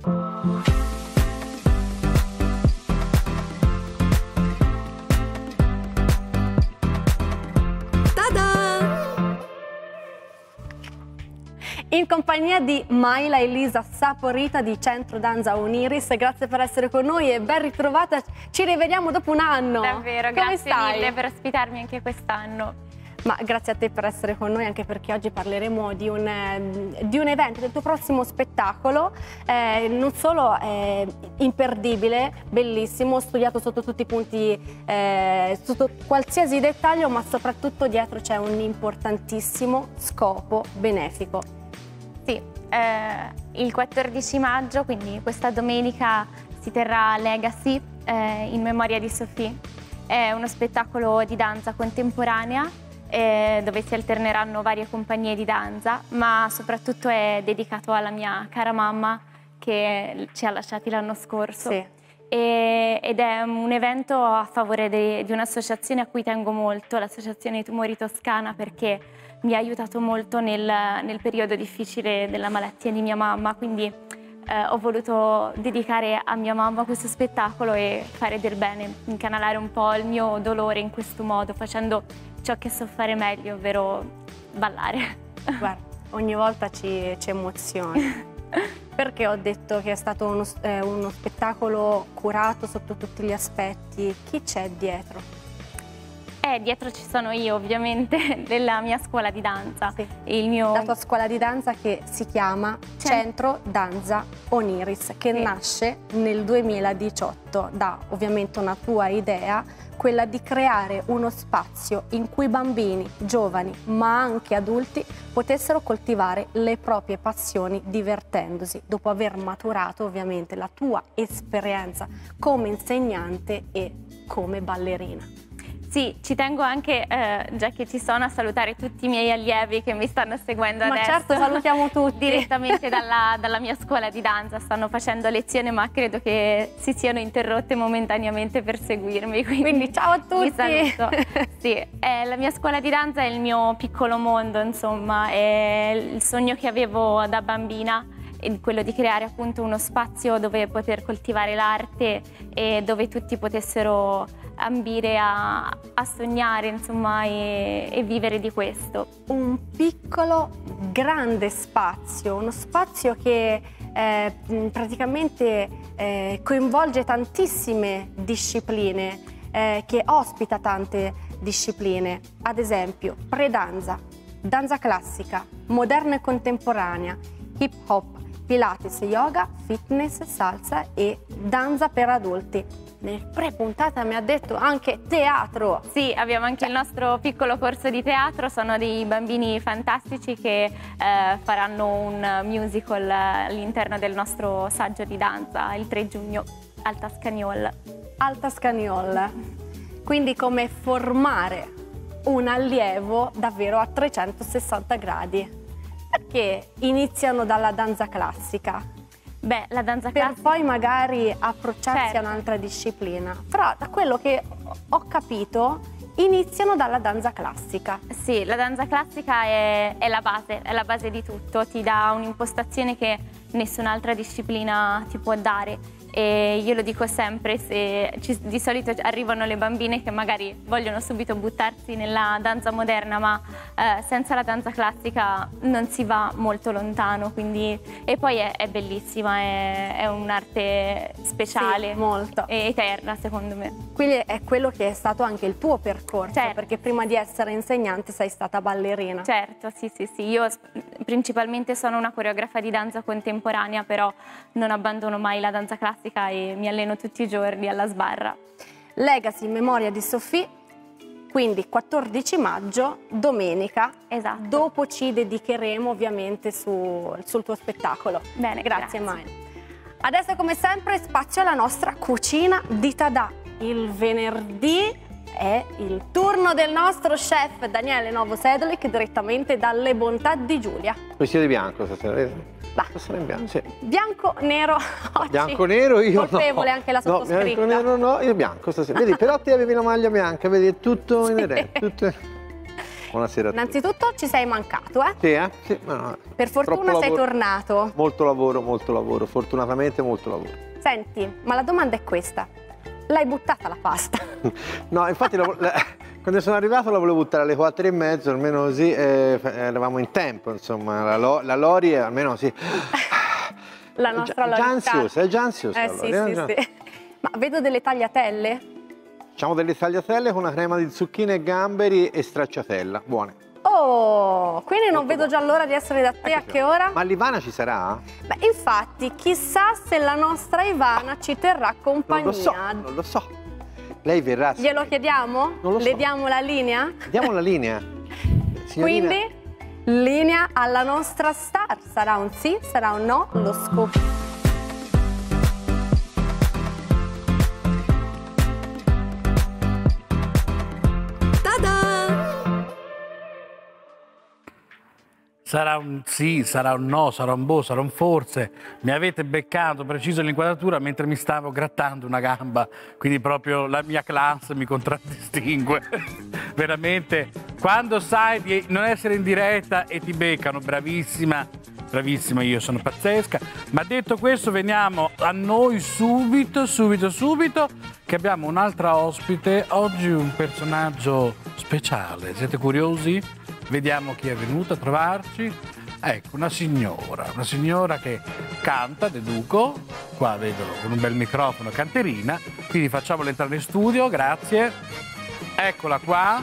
Speaker 3: In compagnia di Maila Elisa Saporita di Centro Danza Oniris, grazie per essere con noi e ben ritrovata, ci rivediamo dopo un anno.
Speaker 9: Davvero,
Speaker 3: Come
Speaker 9: grazie
Speaker 3: stai?
Speaker 9: mille per ospitarmi anche quest'anno.
Speaker 3: Ma grazie a te per essere con noi, anche perché oggi parleremo di un, eh, di un evento, del tuo prossimo spettacolo, eh, non solo eh, imperdibile, bellissimo, studiato sotto tutti i punti, eh, sotto qualsiasi dettaglio, ma soprattutto dietro c'è un importantissimo scopo benefico.
Speaker 9: Sì, eh, il quattordici maggio, quindi questa domenica, si terrà Legacy eh, in memoria di Sophie. È uno spettacolo di danza contemporanea eh, dove si alterneranno varie compagnie di danza, ma soprattutto è dedicato alla mia cara mamma che ci ha lasciati l'anno scorso.
Speaker 3: Sì.
Speaker 9: E, ed è un evento a favore de, di un'associazione a cui tengo molto, l'Associazione Tumori Toscana, perché mi ha aiutato molto nel, nel periodo difficile della malattia di mia mamma, quindi eh, ho voluto dedicare a mia mamma questo spettacolo e fare del bene, incanalare un po' il mio dolore in questo modo, facendo ciò che so fare meglio, ovvero ballare.
Speaker 3: Guarda, ogni volta ci, ci emozioni. Perché ho detto che è stato uno, eh, uno spettacolo curato sotto tutti gli aspetti? Chi c'è dietro?
Speaker 9: Eh, dietro ci sono io, ovviamente, della mia scuola di danza.
Speaker 3: Sì.
Speaker 9: Il mio...
Speaker 3: La tua scuola di danza che si chiama Centro Danza Oniris, che
Speaker 9: Sì.
Speaker 3: nasce nel duemiladiciotto da ovviamente una tua idea, quella di creare uno spazio in cui bambini, giovani, ma anche adulti potessero coltivare le proprie passioni divertendosi, dopo aver maturato ovviamente la tua esperienza come insegnante e come ballerina.
Speaker 9: Sì, ci tengo anche, eh, già che ci sono, a salutare tutti i miei allievi che mi stanno seguendo
Speaker 3: Ma
Speaker 9: adesso.
Speaker 3: certo, salutiamo tutti.
Speaker 9: Direttamente dalla, dalla mia scuola di danza, stanno facendo lezione, ma credo che si siano interrotte momentaneamente per seguirmi. Quindi,
Speaker 3: Quindi ciao a tutti!
Speaker 9: Vi saluto. Sì, eh, la mia scuola di danza è il mio piccolo mondo, insomma, è il sogno che avevo da bambina, è quello di creare appunto uno spazio dove poter coltivare l'arte e dove tutti potessero ambire a, a sognare, insomma, e, e vivere di questo.
Speaker 3: Un piccolo, grande spazio, uno spazio che eh, praticamente eh, coinvolge tantissime discipline, eh, che ospita tante discipline, ad esempio pre-danza, danza classica, moderna e contemporanea, hip hop, pilates, yoga, fitness, salsa e danza per adulti. Nel pre-puntata mi ha detto anche teatro.
Speaker 9: Sì, abbiamo anche il nostro piccolo corso di teatro, sono dei bambini fantastici che eh, faranno un musical all'interno del nostro saggio di danza il tre giugno al Tascaniol.
Speaker 3: Al Tascaniol. Quindi come formare un allievo davvero a trecentosessanta gradi. Perché iniziano dalla danza classica?
Speaker 9: Beh, la danza
Speaker 3: per
Speaker 9: classica...
Speaker 3: poi magari approcciarsi
Speaker 9: Certo.
Speaker 3: a un'altra disciplina. Però da quello che ho capito iniziano dalla danza classica.
Speaker 9: Sì, la danza classica è, è la base, è la base di tutto, ti dà un'impostazione che nessun'altra disciplina ti può dare e io lo dico sempre, se ci, di solito arrivano le bambine che magari vogliono subito buttarsi nella danza moderna, ma eh, senza la danza classica non si va molto lontano, quindi, e poi è, è bellissima, è, è un'arte speciale,
Speaker 3: Sì, molto.
Speaker 9: e eterna secondo me.
Speaker 3: Quindi è quello che è stato anche il tuo percorso,
Speaker 9: Certo.
Speaker 3: perché prima di essere insegnante sei stata ballerina.
Speaker 9: Certo, sì, sì, sì. Io principalmente sono una coreografa di danza contemporanea, però non abbandono mai la danza classica e mi alleno tutti i giorni alla sbarra.
Speaker 3: Legacy in memoria di Sophie, quindi quattordici maggio, domenica.
Speaker 9: Esatto.
Speaker 3: Dopo ci dedicheremo ovviamente su, sul tuo spettacolo.
Speaker 9: Bene,
Speaker 3: grazie,
Speaker 9: grazie.
Speaker 3: Mael. Adesso come sempre spazio alla nostra cucina di Tadà. Il venerdì è il turno del nostro chef Daniele Novosedolic, direttamente dalle bontà di Giulia.
Speaker 10: Vestito di bianco stasera, vedi?
Speaker 3: Bah.
Speaker 10: Stasera in bianco, sì.
Speaker 3: Bianco, nero oggi.
Speaker 10: Bianco nero io
Speaker 3: Colpevole
Speaker 10: no.
Speaker 3: anche la
Speaker 10: No,
Speaker 3: sottoscritta.
Speaker 10: bianco nero no, io bianco stasera. Vedi, però te avevi la maglia bianca, vedi, è tutto
Speaker 3: Sì.
Speaker 10: inerente. Tutto... Buonasera a tutti.
Speaker 3: Innanzitutto ci sei mancato, eh?
Speaker 10: Sì, eh? Sì, ma no,
Speaker 3: Per fortuna
Speaker 10: troppo
Speaker 3: sei
Speaker 10: lavoro.
Speaker 3: tornato.
Speaker 10: Molto lavoro, molto lavoro, fortunatamente molto lavoro.
Speaker 3: Senti, ma la domanda è questa. L'hai buttata la pasta?
Speaker 10: No, infatti la- la- quando sono arrivato la volevo buttare alle quattro e mezzo, almeno così eh, eravamo in tempo, insomma, la, lo- la Lori almeno sì.
Speaker 3: La
Speaker 10: È
Speaker 3: nostra
Speaker 10: già, già
Speaker 3: Lori
Speaker 10: ansiosa, è già ansiosa.
Speaker 3: Eh
Speaker 10: la
Speaker 3: sì,
Speaker 10: Lori,
Speaker 3: sì,
Speaker 10: eh, già-
Speaker 3: sì. Ma vedo delle tagliatelle?
Speaker 10: Facciamo delle tagliatelle con una crema di zucchine e gamberi e stracciatella, buone.
Speaker 3: Oh, quindi non
Speaker 10: Molto
Speaker 3: vedo già l'ora di essere da te. A che ora?
Speaker 10: Ma l'Ivana ci sarà?
Speaker 3: Beh, infatti, chissà se la nostra Ivana ci terrà
Speaker 10: Non
Speaker 3: compagnia.
Speaker 10: lo so, non lo so. Lei verrà. sì.
Speaker 3: Glielo chiediamo?
Speaker 10: Non lo so.
Speaker 3: Le diamo la linea?
Speaker 10: Diamo la linea. Signorina.
Speaker 3: Quindi, linea alla nostra star. Sarà un sì, sarà un no? Lo scopriremo.
Speaker 11: Sarà un sì, sarà un no, sarà un boh, sarà un forse. Mi avete beccato preciso l'inquadratura mentre mi stavo grattando una gamba, quindi proprio la mia classe mi contraddistingue. Veramente, quando sai di non essere in diretta e ti beccano, bravissima, bravissima, io sono pazzesca. Ma detto questo, veniamo a noi subito, subito, subito, che abbiamo un'altra ospite, oggi un personaggio speciale. Siete curiosi? Vediamo chi è venuto a trovarci. Ecco, una signora, una signora che canta, deduco, qua vedo con un bel microfono, canterina, quindi facciamola entrare in studio, grazie. Eccola qua,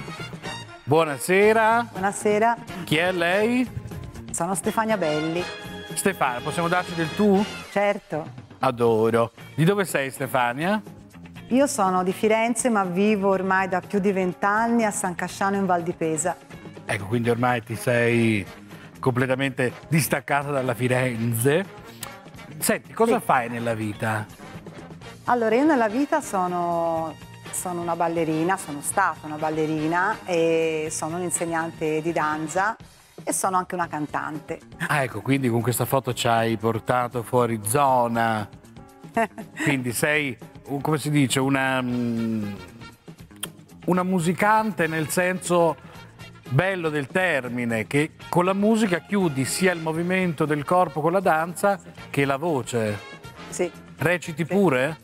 Speaker 11: buonasera.
Speaker 12: Buonasera,
Speaker 11: Chi è lei?
Speaker 12: sono Stefania Belli.
Speaker 11: Stefania, possiamo darci del tu?
Speaker 12: Certo,
Speaker 11: Adoro. Di dove sei, Stefania?
Speaker 12: io sono di Firenze ma vivo ormai da più di vent'anni a San Casciano in Val di Pesa.
Speaker 11: Ecco, quindi ormai ti sei completamente distaccata dalla Firenze. Senti, cosa
Speaker 12: Sì.
Speaker 11: fai nella vita?
Speaker 12: Allora, io nella vita sono, sono una ballerina, sono stata una ballerina e sono un'insegnante di danza e sono anche una cantante.
Speaker 11: Ah, ecco, quindi con questa foto ci hai portato fuori zona. Quindi sei, un- come si dice, una, mm, una musicante nel senso bello del termine, che con la musica chiudi sia il movimento del corpo con la danza che la voce.
Speaker 12: Sì.
Speaker 11: Reciti pure?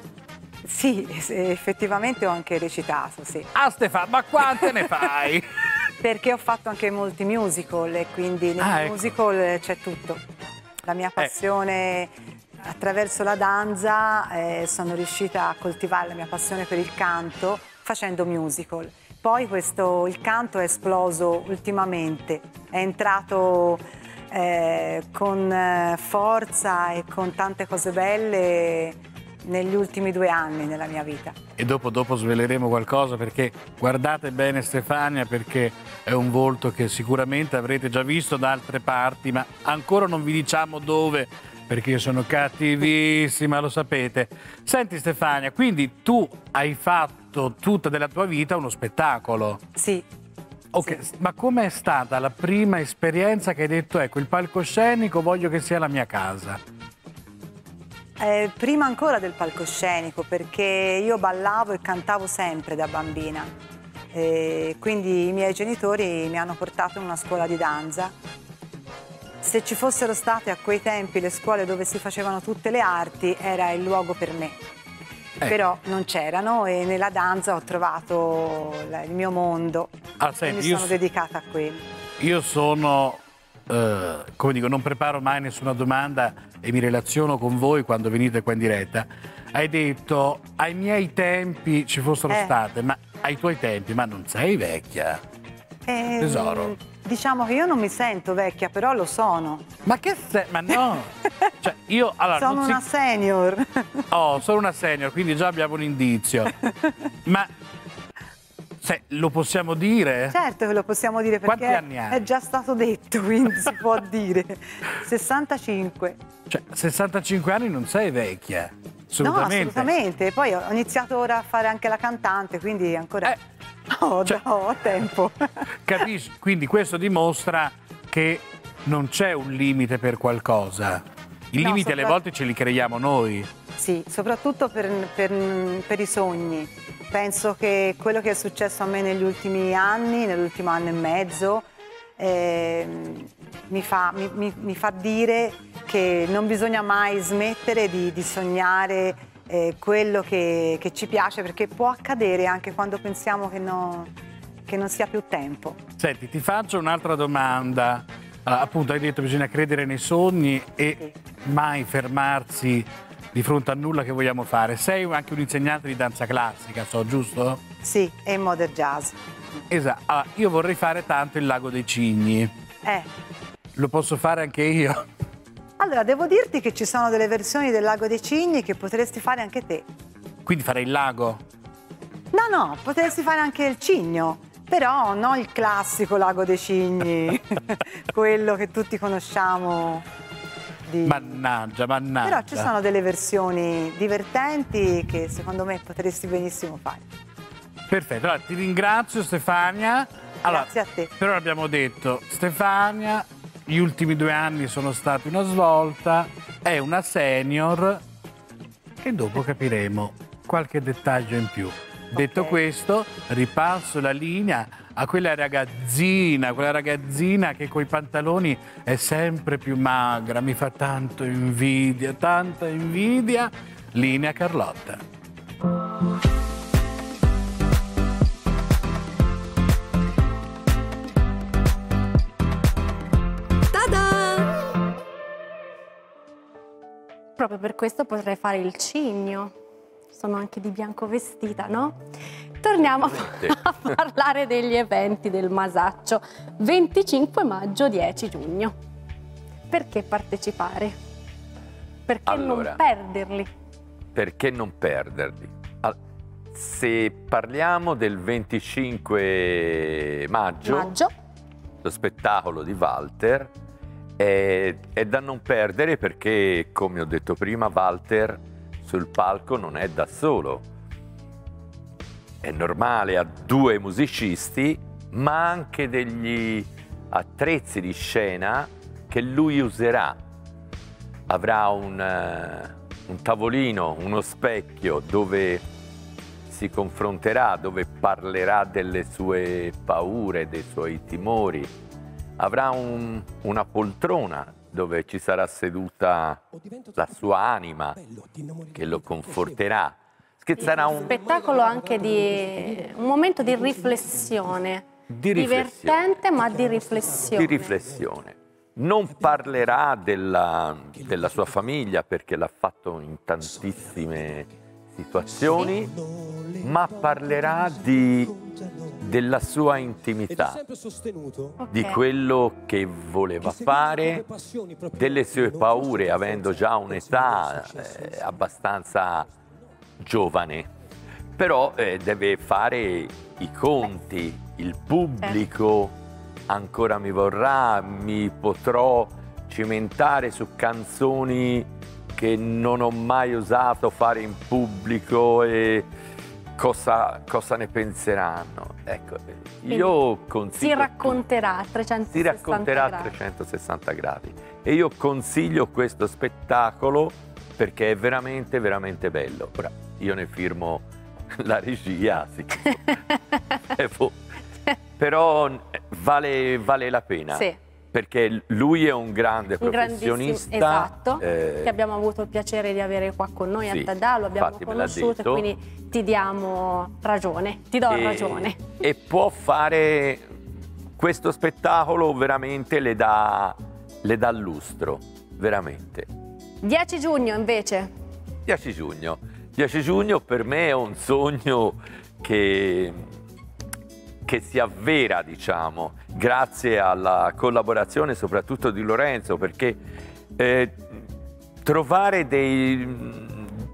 Speaker 12: Sì, es- effettivamente ho anche recitato, sì.
Speaker 11: Ah, Stefano, ma quante ne fai?
Speaker 12: Perché ho fatto anche molti musical e quindi nei
Speaker 11: Ah, ecco.
Speaker 12: musical c'è tutto. La mia passione attraverso la danza, eh, sono riuscita a coltivare la mia passione per il canto facendo musical. Poi questo, il canto è esploso ultimamente, è entrato eh, con eh, forza e con tante cose belle negli ultimi due anni nella mia vita.
Speaker 11: E dopo, dopo sveleremo qualcosa, perché guardate bene Stefania, perché è un volto che sicuramente avrete già visto da altre parti, ma ancora non vi diciamo dove, perché io sono cattivissima, lo sapete. Senti Stefania, quindi tu hai fatto tutta della tua vita uno spettacolo.
Speaker 12: Sì.
Speaker 11: Ok, ma com'è stata la prima esperienza che hai detto, ecco, il palcoscenico voglio che sia la mia casa?
Speaker 12: Eh, prima ancora del palcoscenico, perché io ballavo e cantavo sempre da bambina. Eh, quindi i miei genitori mi hanno portato in una scuola di danza se ci fossero state a quei tempi le scuole dove si facevano tutte le arti, era il luogo per me. Eh. Però non c'erano e nella danza ho trovato il mio mondo
Speaker 11: ah,
Speaker 12: e
Speaker 11: senti,
Speaker 12: mi sono
Speaker 11: io,
Speaker 12: dedicata a quello.
Speaker 11: Io sono, eh, come dico, non preparo mai nessuna domanda e mi relaziono con voi quando venite qua in diretta. Hai detto, ai miei tempi ci fossero
Speaker 12: eh.
Speaker 11: state, ma ai tuoi tempi, ma non sei vecchia?
Speaker 12: Eh,
Speaker 11: Tesoro.
Speaker 12: Diciamo che io non mi sento vecchia, però lo sono.
Speaker 11: Ma che sei? Ma no! Cioè, io, allora,
Speaker 12: sono
Speaker 11: non
Speaker 12: una
Speaker 11: si...
Speaker 12: senior.
Speaker 11: Oh, sono una senior, quindi già abbiamo un indizio. Ma se, lo possiamo dire?
Speaker 12: Certo che lo possiamo dire perché
Speaker 11: quanti anni hai?
Speaker 12: È già stato detto, quindi si può dire. sessantacinque.
Speaker 11: Cioè, sessantacinque anni non sei vecchia. Assolutamente.
Speaker 12: No, assolutamente. Poi ho iniziato ora a fare anche la cantante, quindi ancora
Speaker 11: Eh.
Speaker 12: ho,
Speaker 11: Cioè-
Speaker 12: ho tempo.
Speaker 11: Capisci? Quindi questo dimostra che non c'è un limite per qualcosa. I
Speaker 12: No,
Speaker 11: limiti alle
Speaker 12: sopra-
Speaker 11: volte ce li creiamo noi.
Speaker 12: Sì, soprattutto per, per- per i sogni. Penso che quello che è successo a me negli ultimi anni, nell'ultimo anno e mezzo, eh, mi, fa, mi- mi- mi fa dire che non bisogna mai smettere di, di sognare eh, quello che, che ci piace, perché può accadere anche quando pensiamo che, no- che non sia più tempo.
Speaker 11: Senti, ti faccio un'altra domanda. Allora, appunto, hai detto che bisogna credere nei sogni e mai fermarsi di fronte a nulla che vogliamo fare. Sei anche un insegnante di danza classica, so, giusto?
Speaker 12: Sì, e modern jazz.
Speaker 11: Esatto. Allora, io vorrei fare tanto il Lago dei Cigni.
Speaker 12: Eh.
Speaker 11: Lo posso fare anche io?
Speaker 12: Allora, devo dirti che ci sono delle versioni del Lago dei Cigni che potresti fare anche te.
Speaker 11: Quindi farei il lago?
Speaker 12: No, no, potresti fare anche il Cigno, però non il classico Lago dei Cigni, quello che tutti conosciamo. Di...
Speaker 11: Mannaggia, mannaggia.
Speaker 12: Però ci sono delle versioni divertenti che secondo me potresti benissimo fare.
Speaker 11: Perfetto, allora ti ringrazio Stefania. Allora,
Speaker 12: Grazie a te.
Speaker 11: però abbiamo detto, Stefania, gli ultimi due anni sono stati una svolta, è una senior e dopo capiremo qualche dettaglio in più. Detto
Speaker 12: Ok.
Speaker 11: questo, ripasso la linea a quella ragazzina, quella ragazzina che coi pantaloni è sempre più magra, mi fa tanto invidia, tanta invidia, linea Carlotta.
Speaker 3: Proprio per questo potrei fare il cigno. Sono anche di bianco vestita, no? Torniamo a, a parlare degli eventi del Masaccio. venticinque maggio, dieci giugno. Perché partecipare? Perché
Speaker 4: Allora.
Speaker 3: non perderli?
Speaker 4: Perché non perderli? Al- Se parliamo del venticinque maggio,
Speaker 3: Maggio.
Speaker 4: lo spettacolo di Walter è, è da non perdere perché, come ho detto prima, Walter sul palco non è da solo. È normale, ha due musicisti, ma anche degli attrezzi di scena che lui userà. Avrà un, eh, un tavolino, uno specchio dove si confronterà, dove parlerà delle sue paure, dei suoi timori. Avrà un- una poltrona dove ci sarà seduta la sua anima che lo conforterà. Che sarà un
Speaker 3: Spettacolo anche di un momento di riflessione.
Speaker 4: Di riflessione.
Speaker 3: Divertente ma di riflessione.
Speaker 4: di riflessione. Non parlerà della, della sua famiglia perché l'ha fatto in tantissime situazioni, ma parlerà di, della sua intimità, di quello che voleva fare, delle sue paure, avendo già un'età eh, abbastanza giovane. Però eh, deve fare i conti, il pubblico ancora mi vorrà, mi potrò cimentare su canzoni che non ho mai osato fare in pubblico e cosa, cosa ne penseranno. Ecco, io consiglio...
Speaker 3: Si racconterà a trecentosessanta
Speaker 4: Si racconterà a
Speaker 3: gradi.
Speaker 4: trecentosessanta gradi. E io consiglio questo spettacolo perché è veramente, veramente bello. Ora, io ne firmo la regia, sì. Eh, boh. Però vale, vale la pena.
Speaker 3: Sì.
Speaker 4: perché lui è un grande
Speaker 3: Un
Speaker 4: professionista.
Speaker 3: esatto,
Speaker 4: eh,
Speaker 3: che abbiamo avuto il piacere di avere qua con noi
Speaker 4: sì,
Speaker 3: a Tadà, lo abbiamo
Speaker 4: infatti me l'ha
Speaker 3: conosciuto e
Speaker 4: detto.
Speaker 3: quindi ti diamo ragione, ti do
Speaker 4: e,
Speaker 3: ragione.
Speaker 4: E può fare questo spettacolo, veramente le dà, le dà lustro, veramente.
Speaker 3: dieci giugno invece.
Speaker 4: dieci giugno. dieci giugno per me è un sogno che, che si avvera, diciamo, grazie alla collaborazione soprattutto di Lorenzo, perché eh, trovare dei,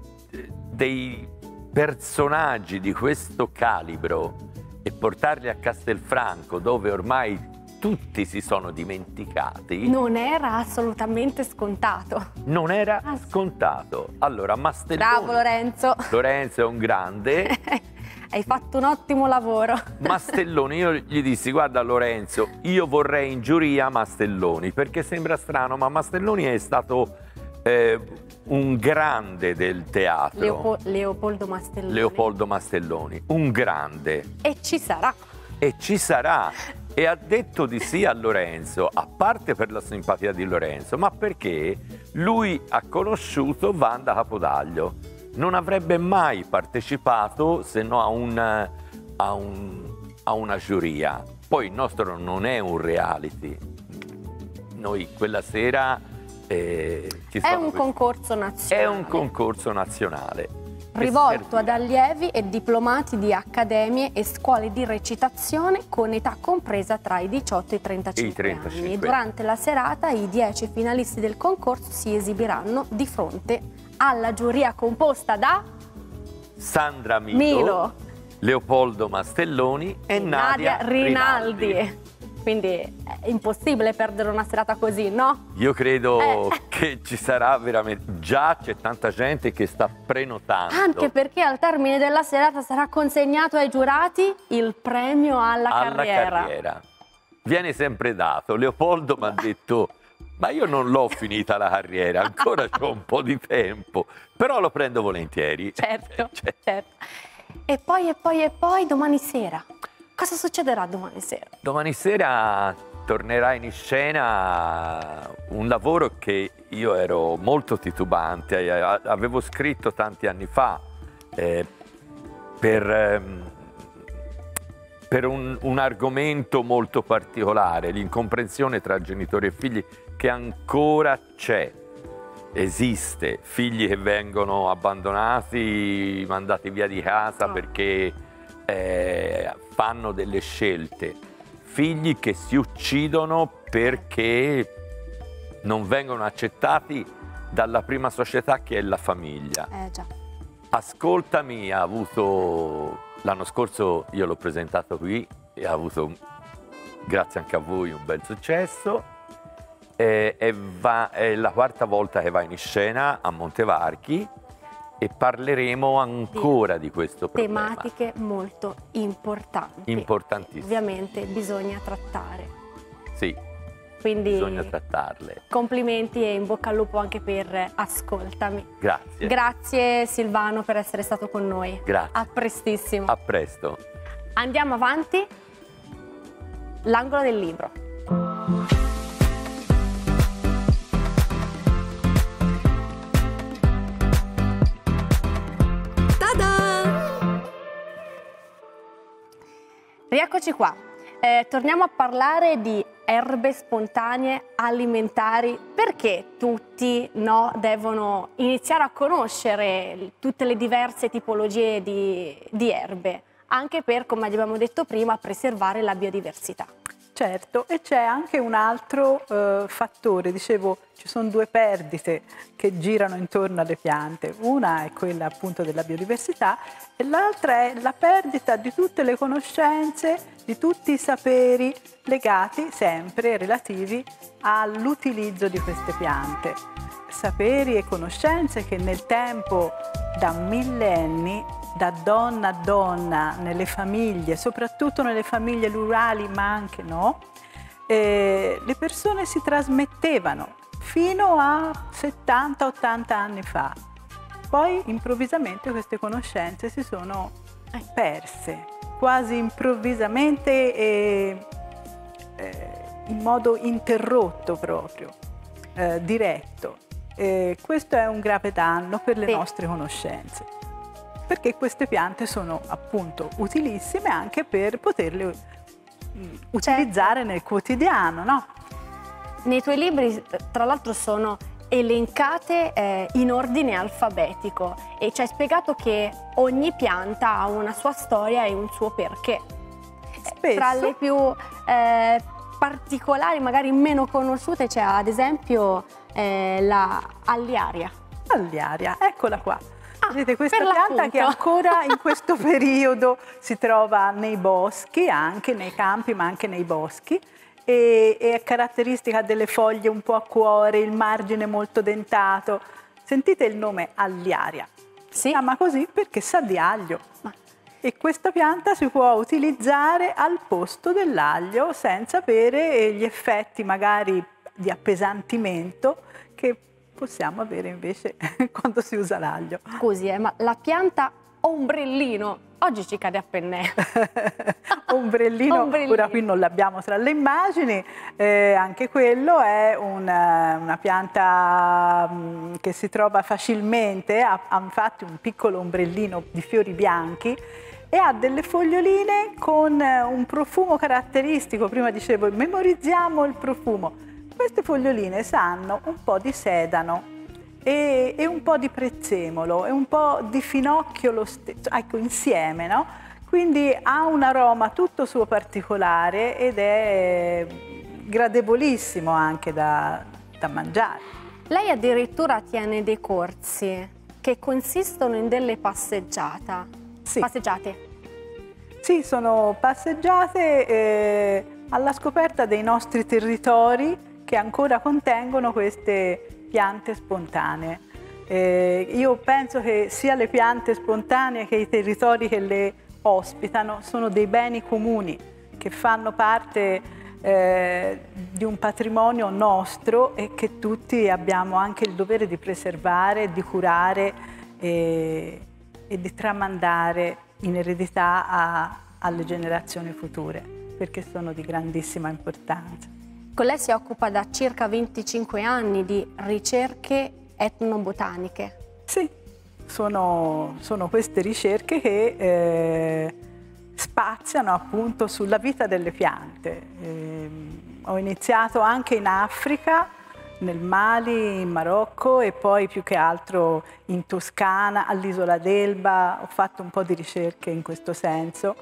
Speaker 4: dei personaggi di questo calibro e portarli a Castelfranco, dove ormai tutti si sono dimenticati,
Speaker 3: Non era assolutamente scontato.
Speaker 4: non era scontato. Allora, Mastelloni...
Speaker 3: Bravo Lorenzo,
Speaker 4: Lorenzo è un grande.
Speaker 3: hai fatto un ottimo lavoro.
Speaker 4: Mastelloni, io gli dissi: guarda Lorenzo, io vorrei in giuria Mastelloni, perché sembra strano, ma Mastelloni è stato eh, un grande del teatro.
Speaker 3: Leopo- Leopoldo Mastelloni.
Speaker 4: Leopoldo Mastelloni, un grande.
Speaker 3: E ci sarà.
Speaker 4: E ci sarà. E ha detto di sì a Lorenzo, a parte per la simpatia di Lorenzo, ma perché lui ha conosciuto Wanda Capodaglio. Non avrebbe mai partecipato se no a, un, a, un, a una giuria. Poi il nostro non è un reality. Noi quella sera eh, ci
Speaker 3: È
Speaker 4: sono
Speaker 3: un
Speaker 4: questi-
Speaker 3: concorso nazionale.
Speaker 4: È un concorso nazionale.
Speaker 3: rivolto ad allievi e diplomati di accademie e scuole di recitazione con età compresa tra i diciotto e i trentacinque,
Speaker 4: E i trentacinque.
Speaker 3: anni. Durante la serata i dieci finalisti del concorso si esibiranno di fronte alla giuria composta da
Speaker 4: Sandra Milo,
Speaker 3: Milo,
Speaker 4: Leopoldo Mastelloni e
Speaker 3: Nadia,
Speaker 4: Nadia
Speaker 3: Rinaldi.
Speaker 4: Rinaldi.
Speaker 3: Quindi è impossibile perdere una serata così, no?
Speaker 4: Io credo
Speaker 3: Eh.
Speaker 4: che ci sarà veramente, già c'è tanta gente che sta prenotando.
Speaker 3: Anche perché al termine della serata sarà consegnato ai giurati il premio alla,
Speaker 4: alla
Speaker 3: carriera.
Speaker 4: carriera. Viene sempre dato. Leopoldo mi ha detto: ma io non l'ho finita la carriera, ancora c'ho un po' di tempo, però lo prendo volentieri.
Speaker 3: Certo,
Speaker 4: Cioè,
Speaker 3: certo. E poi, e poi, e poi, domani sera. Cosa succederà domani sera?
Speaker 4: Domani sera tornerà in scena un lavoro che io ero molto titubante, eh, avevo scritto tanti anni fa eh, per, ehm, per un, un argomento molto particolare, l'incomprensione tra genitori e figli, che ancora c'è, esiste, figli che vengono abbandonati, mandati via di casa perché eh, fanno delle scelte, figli che si uccidono perché non vengono accettati dalla prima società che è la famiglia.
Speaker 3: Eh già.
Speaker 4: Ascoltami ha avuto, l'anno scorso io l'ho presentato qui e ha avuto, grazie anche a voi, un bel successo. E, e va, è la quarta volta che va in scena a Montevarchi e parleremo ancora di, di questo problema.
Speaker 3: Tematiche molto importanti.
Speaker 4: Importantissime.
Speaker 3: Ovviamente bisogna trattare.
Speaker 4: Sì,
Speaker 3: Quindi
Speaker 4: bisogna trattarle.
Speaker 3: complimenti e in bocca al lupo anche per Ascoltami.
Speaker 4: Grazie.
Speaker 3: Grazie Silvano per essere stato con noi.
Speaker 4: Grazie.
Speaker 3: A prestissimo.
Speaker 4: A presto.
Speaker 3: Andiamo avanti. L'angolo del libro. Rieccoci qua. Eh, torniamo a parlare di erbe spontanee alimentari. Perché tutti no, devono iniziare a conoscere tutte le diverse tipologie di, di erbe, anche per, come abbiamo detto prima, preservare la biodiversità.
Speaker 5: Certo, e c'è anche un altro eh, fattore, dicevo, ci sono due perdite che girano intorno alle piante, una è quella appunto della biodiversità e l'altra è la perdita di tutte le conoscenze, di tutti i saperi legati sempre relativi all'utilizzo di queste piante. Saperi e conoscenze che nel tempo, da millenni, da donna a donna, nelle famiglie, soprattutto nelle famiglie rurali, ma anche no, eh, le persone si trasmettevano fino a settanta ottanta anni fa. Poi improvvisamente queste conoscenze si sono perse, quasi improvvisamente e eh, in modo interrotto proprio, eh, diretto. E questo è un grave danno per le
Speaker 3: Sì.
Speaker 5: nostre conoscenze, perché queste piante sono appunto utilissime anche per poterle mh, utilizzare
Speaker 3: Certo.
Speaker 5: nel quotidiano, no?
Speaker 3: Nei tuoi libri, tra l'altro, sono elencate eh, in ordine alfabetico e ci hai spiegato che ogni pianta ha una sua storia e un suo perché.
Speaker 5: Spesso.
Speaker 3: Tra le più eh, particolari, magari meno conosciute, c'è ad esempio eh, la alliaria.
Speaker 5: Alliaria, eccola qua. Vedete, questa
Speaker 3: per
Speaker 5: pianta
Speaker 3: l'appunto.
Speaker 5: che ancora in questo periodo si trova nei boschi, anche nei campi, ma anche nei boschi, e, e è caratteristica delle foglie un po' a cuore, il margine molto dentato. Sentite il nome alliaria. Si chiama così perché sa di aglio. E questa pianta si può utilizzare al posto dell'aglio senza avere gli effetti magari di appesantimento che possiamo avere invece quando si usa l'aglio.
Speaker 3: Scusi, eh, ma la pianta ombrellino, oggi ci cade a pennello.
Speaker 5: Ombrellino,
Speaker 3: Ombrellino.
Speaker 5: ora qui non l'abbiamo tra le immagini, eh, anche quello è una, una pianta mh, che si trova facilmente, ha, ha infatti un piccolo ombrellino di fiori bianchi e ha delle foglioline con un profumo caratteristico. Prima dicevo, memorizziamo il profumo. Queste foglioline sanno un po' di sedano e, e un po' di prezzemolo e un po' di finocchio lo stesso, ecco, insieme, no? Quindi ha un aroma tutto suo particolare ed è gradevolissimo anche da, da mangiare.
Speaker 3: Lei addirittura tiene dei corsi che consistono in delle passeggiate.
Speaker 5: Sì.
Speaker 3: Passeggiate.
Speaker 5: Sì, sono passeggiate eh, alla scoperta dei nostri territori che ancora contengono queste piante spontanee. Eh, io penso che sia le piante spontanee che i territori che le ospitano sono dei beni comuni che fanno parte eh, di un patrimonio nostro e che tutti abbiamo anche il dovere di preservare, di curare e, e di tramandare in eredità a, alle generazioni future, perché sono di grandissima importanza.
Speaker 3: Con lei si occupa da circa venticinque anni di ricerche etnobotaniche.
Speaker 5: Sì, sono, sono queste ricerche che eh, spaziano appunto sulla vita delle piante. Eh, ho iniziato anche in Africa, nel Mali, in Marocco e poi più che altro in Toscana, all'isola d'Elba. Ho fatto un po' di ricerche in questo senso.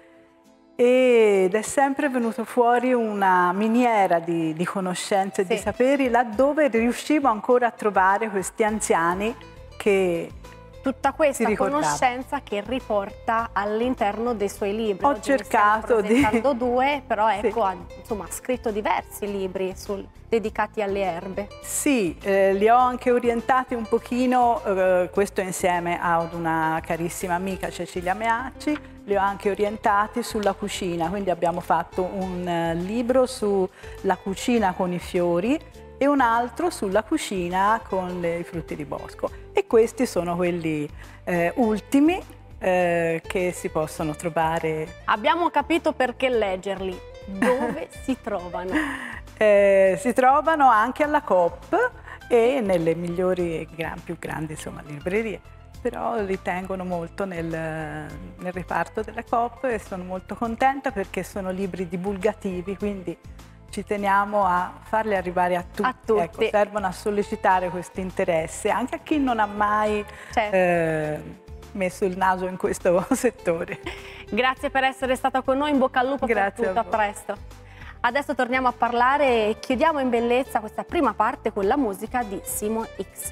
Speaker 5: Ed è sempre venuto fuori una miniera di, di conoscenze e
Speaker 3: Sì.
Speaker 5: di saperi laddove riuscivo ancora a trovare questi anziani che
Speaker 3: Tutta questa
Speaker 5: si ricordavano.
Speaker 3: conoscenza che riporta all'interno dei suoi libri.
Speaker 5: Ho
Speaker 3: Oggi ne
Speaker 5: cercato
Speaker 3: stiamo
Speaker 5: di-
Speaker 3: presentando due, però
Speaker 5: Sì.
Speaker 3: ecco, ha, insomma, ha scritto diversi libri sul- dedicati alle erbe.
Speaker 5: Sì, eh, li ho anche orientati un pochino, eh, questo insieme ad una carissima amica Cecilia Meacci, li ho anche orientati sulla cucina, quindi abbiamo fatto un eh, libro sulla cucina con i fiori e un altro sulla cucina con le- i frutti di bosco. E questi sono quelli eh, ultimi eh, che si possono trovare.
Speaker 3: Abbiamo capito perché leggerli. Dove si trovano?
Speaker 5: Eh, si trovano anche alla Coop e nelle migliori e gran- più grandi insomma, librerie, però li tengono molto nel, nel reparto della Coop e sono molto contenta perché sono libri divulgativi, quindi ci teniamo a farli arrivare a tutti.
Speaker 3: A tutti.
Speaker 5: Ecco, servono a sollecitare questo interesse anche a chi non ha mai
Speaker 3: Certo.
Speaker 5: eh, messo il naso in questo settore.
Speaker 3: Grazie per essere stata con noi, in bocca al lupo
Speaker 5: Grazie
Speaker 3: per tutto,
Speaker 5: a
Speaker 3: a,
Speaker 5: voi.
Speaker 3: presto. Adesso torniamo a parlare e chiudiamo in bellezza questa prima parte con la musica di Simo X.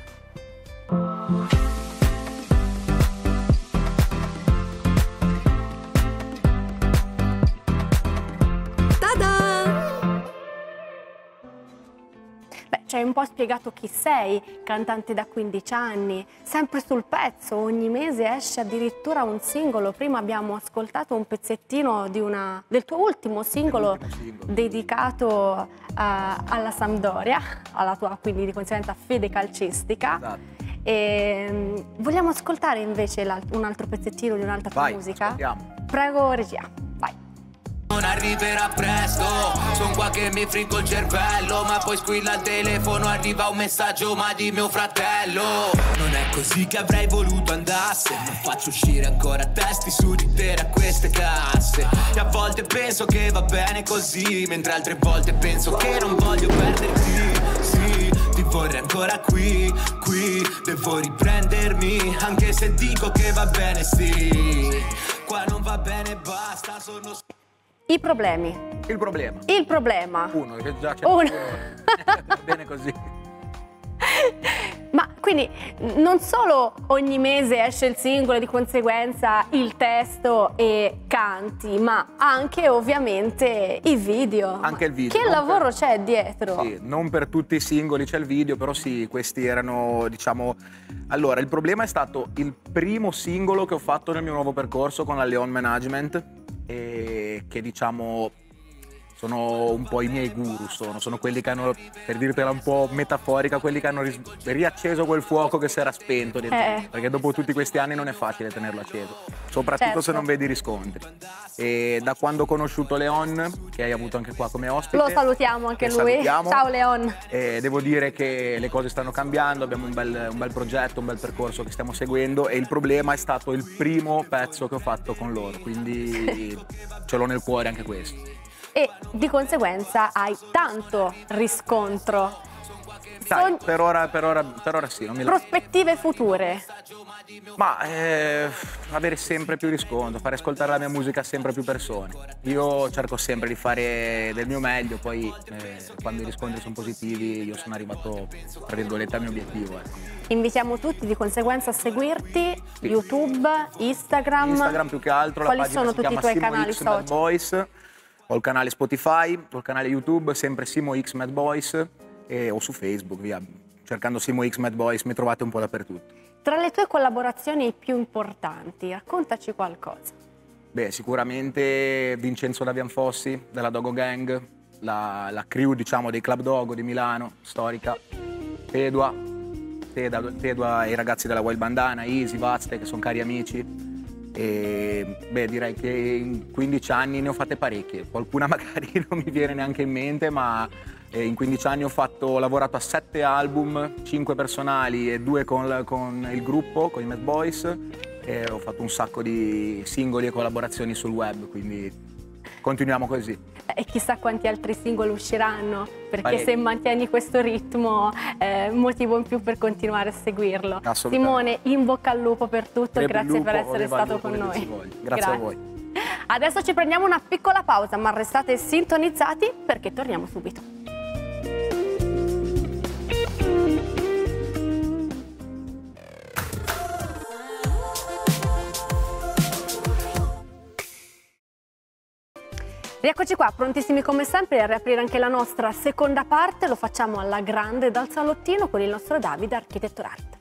Speaker 3: Beh, ci hai un po' spiegato chi sei, cantante da quindici anni, sempre sul pezzo, ogni mese esce addirittura un singolo. Prima abbiamo ascoltato un pezzettino di una, del tuo ultimo singolo dedicato uh, alla Sampdoria, alla tua quindi di conseguenza fede calcistica.
Speaker 6: Esatto.
Speaker 3: E, um, vogliamo ascoltare invece un altro pezzettino di un'altra tua
Speaker 6: Vai,
Speaker 3: musica?
Speaker 6: ascoltiamo.
Speaker 3: Prego regia, vai.
Speaker 13: non arriverà presto. Son qua che mi fringo il cervello, ma poi squilla il telefono, arriva un messaggio ma di mio fratello. Non è così che avrei voluto andasse, ma faccio uscire ancora testi su di te da queste casse. E a volte penso che va bene così, mentre altre volte penso che non voglio perderti. Sì, ti vorrei ancora qui, qui, devo riprendermi, anche se dico che va bene, sì. Qua non va bene, basta, sono...
Speaker 3: I problemi.
Speaker 6: Il problema.
Speaker 3: Il problema.
Speaker 6: Uno, che già c'è
Speaker 3: Uno.
Speaker 6: uno. Va bene così.
Speaker 3: Ma quindi non solo ogni mese esce il singolo, di conseguenza il testo e canti, ma anche ovviamente i video.
Speaker 6: Anche il video.
Speaker 3: Che lavoro c'è dietro?
Speaker 6: Sì, non per tutti i singoli c'è il video, però sì, questi erano, diciamo... Allora, il problema è stato il primo singolo che ho fatto nel mio nuovo percorso con la Leon Management, e che diciamo... sono un po' i miei guru, sono, sono quelli che hanno, per dirtela un po' metaforica, quelli che hanno ris- riacceso quel fuoco che si era spento dentro,
Speaker 3: Eh.
Speaker 6: perché dopo tutti questi anni non è facile tenerlo acceso, soprattutto
Speaker 3: Certo.
Speaker 6: se non vedi riscontri. E da quando ho conosciuto Leon, che hai avuto anche qua come ospite,
Speaker 3: Lo salutiamo anche
Speaker 6: che
Speaker 3: lui.
Speaker 6: salutiamo,
Speaker 3: Ciao Leon.
Speaker 6: e devo dire che le cose stanno cambiando, abbiamo un bel, un bel progetto, un bel percorso che stiamo seguendo, e il problema è stato il primo pezzo che ho fatto con loro, quindi ce l'ho nel cuore anche questo.
Speaker 3: E di conseguenza hai tanto riscontro.
Speaker 6: Dai,
Speaker 3: Sogn-
Speaker 6: per ora, per ora, per ora sì, non mi la...
Speaker 3: Prospettive future.
Speaker 6: Ma eh, avere sempre più riscontro, fare ascoltare la mia musica a sempre più persone. Io cerco sempre di fare del mio meglio, poi eh, quando i riscontri sono positivi io sono arrivato, tra virgolette, al mio obiettivo. Eh.
Speaker 3: Invitiamo tutti di conseguenza a seguirti, YouTube, Instagram.
Speaker 6: Instagram più che altro,
Speaker 3: Quali
Speaker 6: la pagina
Speaker 3: sono
Speaker 6: si
Speaker 3: tutti i
Speaker 6: chiama
Speaker 3: tuoi
Speaker 6: Simo
Speaker 3: canali
Speaker 6: X Mad
Speaker 3: social?
Speaker 6: Boys, ho il canale Spotify, ho il canale YouTube, sempre Simo X Mad Boys, e, o su Facebook, via. Cercando Simo X Mad Boys mi trovate un po' dappertutto.
Speaker 3: Tra le tue collaborazioni più importanti, raccontaci qualcosa.
Speaker 6: Beh, sicuramente Vincenzo Davian Fossi della Dogo Gang, la, la crew, diciamo, dei Club Dogo di Milano, storica, Tedua, Tedua, Tedua e i ragazzi della Wild Bandana, Easy, Vazte, che sono cari amici. E beh, direi che in quindici anni ne ho fatte parecchie, qualcuna magari non mi viene neanche in mente, ma eh, in quindici anni ho, fatto, ho lavorato a sette album, cinque personali e due con, con il gruppo, con i Mad Boys, e ho fatto un sacco di singoli e collaborazioni sul web, quindi continuiamo così.
Speaker 3: E chissà quanti altri singoli usciranno, perché
Speaker 6: Parecchi.
Speaker 3: se mantieni questo ritmo è motivo in più per continuare a seguirlo. Simone, in bocca al lupo per tutto e
Speaker 6: Crepi il
Speaker 3: grazie per
Speaker 6: lupo,
Speaker 3: essere
Speaker 6: aveva il
Speaker 3: stato
Speaker 6: lupo,
Speaker 3: con
Speaker 6: le
Speaker 3: noi.
Speaker 6: si voglia. Grazie a voi.
Speaker 3: Adesso ci prendiamo una piccola pausa, ma restate sintonizzati perché torniamo subito. Rieccoci qua, prontissimi come sempre a riaprire anche la nostra seconda parte. Lo facciamo alla grande dal salottino con il nostro Davide, architetto d'arte.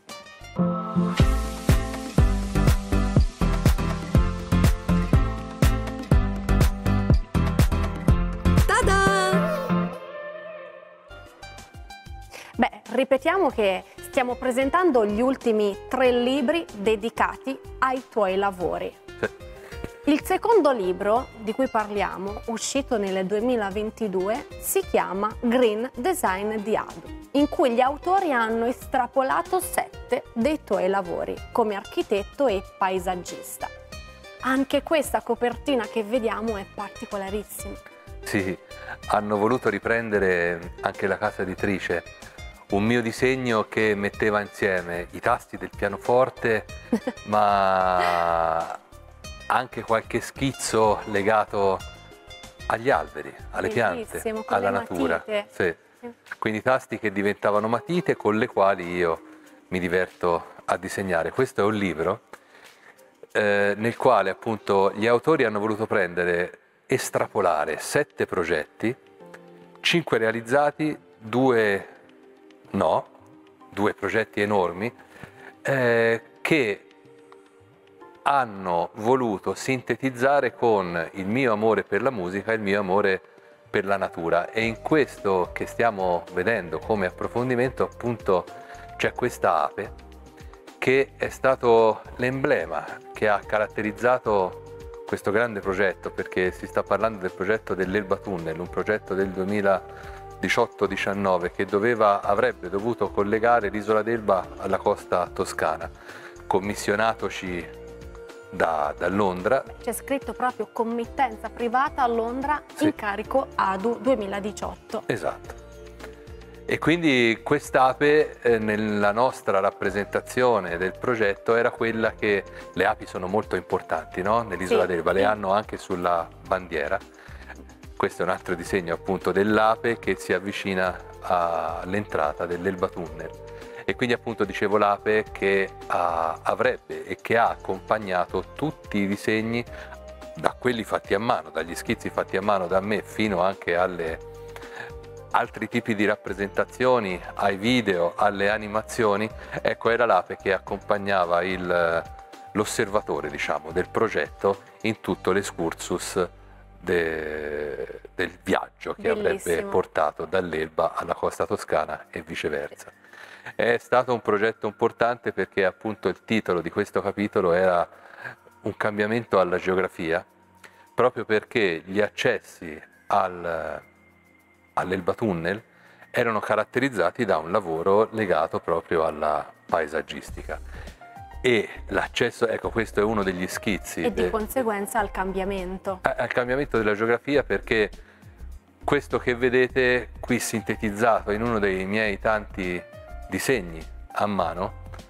Speaker 3: Beh, ripetiamo che stiamo presentando gli ultimi tre libri dedicati ai tuoi lavori. Il secondo libro di cui parliamo, uscito nel duemilaventidue, si chiama Green Design di Adu, in cui gli autori hanno estrapolato sette dei tuoi lavori come architetto e paesaggista. Anche questa copertina che vediamo è particolarissima.
Speaker 8: Sì, hanno voluto riprendere anche la casa editrice, un mio disegno che metteva insieme i tasti del pianoforte, ma anche qualche schizzo legato agli alberi, alle piante,
Speaker 3: Bellissimo, con
Speaker 8: alla
Speaker 3: le
Speaker 8: natura.
Speaker 3: matite.
Speaker 8: Sì. Quindi tasti che diventavano matite con le quali io mi diverto a disegnare. Questo è un libro eh, nel quale appunto gli autori hanno voluto prendere, estrapolare sette progetti, cinque realizzati, due no, due progetti enormi eh, che hanno voluto sintetizzare con il mio amore per la musica e il mio amore per la natura, e in questo che stiamo vedendo come approfondimento appunto c'è questa ape che è stato l'emblema che ha caratterizzato questo grande progetto, perché si sta parlando del progetto dell'Elba Tunnel, un progetto del duemiladiciotto diciannove che doveva, avrebbe dovuto collegare l'isola d'Elba alla costa toscana, commissionatoci da, da Londra.
Speaker 3: C'è scritto proprio committenza privata a Londra,
Speaker 8: Sì.
Speaker 3: incarico A D U duemiladiciotto.
Speaker 8: Esatto. E quindi quest'ape eh, nella nostra rappresentazione del progetto era quella che le api sono molto importanti, no? Nell'isola
Speaker 3: Sì,
Speaker 8: d'Elba, le
Speaker 3: sì.
Speaker 8: hanno anche sulla bandiera. Questo è un altro disegno appunto dell'ape che si avvicina all'entrata dell'Elba Tunnel. E quindi appunto dicevo l'ape che ha, avrebbe e che ha accompagnato tutti i disegni, da quelli fatti a mano, dagli schizzi fatti a mano da me fino anche alle altri tipi di rappresentazioni, ai video, alle animazioni. Ecco, era l'ape che accompagnava l'osservatore, diciamo, del progetto in tutto l'escursus de, del viaggio che
Speaker 3: Bellissimo.
Speaker 8: avrebbe portato dall'Elba alla costa toscana e viceversa. È stato un progetto importante perché appunto il titolo di questo capitolo era un cambiamento alla geografia, proprio perché gli accessi al all'Elba Tunnel erano caratterizzati da un lavoro legato proprio alla paesaggistica e l'accesso, ecco, questo è uno degli schizzi
Speaker 3: E di
Speaker 8: de-
Speaker 3: conseguenza al cambiamento.
Speaker 8: al cambiamento della geografia, perché questo che vedete qui sintetizzato in uno dei miei tanti disegni a mano,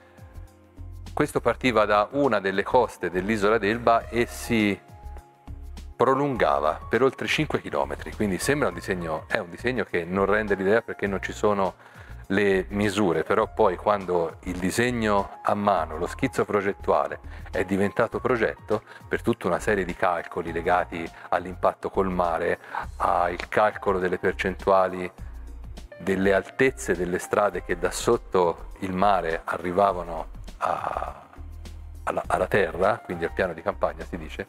Speaker 8: questo partiva da una delle coste dell'isola d'Elba e si prolungava per oltre cinque chilometri, quindi sembra un disegno, è un disegno che non rende l'idea perché non ci sono le misure, però poi quando il disegno a mano, lo schizzo progettuale è diventato progetto, per tutta una serie di calcoli legati all'impatto col mare, al calcolo delle percentuali delle altezze delle strade che da sotto il mare arrivavano a, alla, alla terra, quindi al piano di campagna si dice,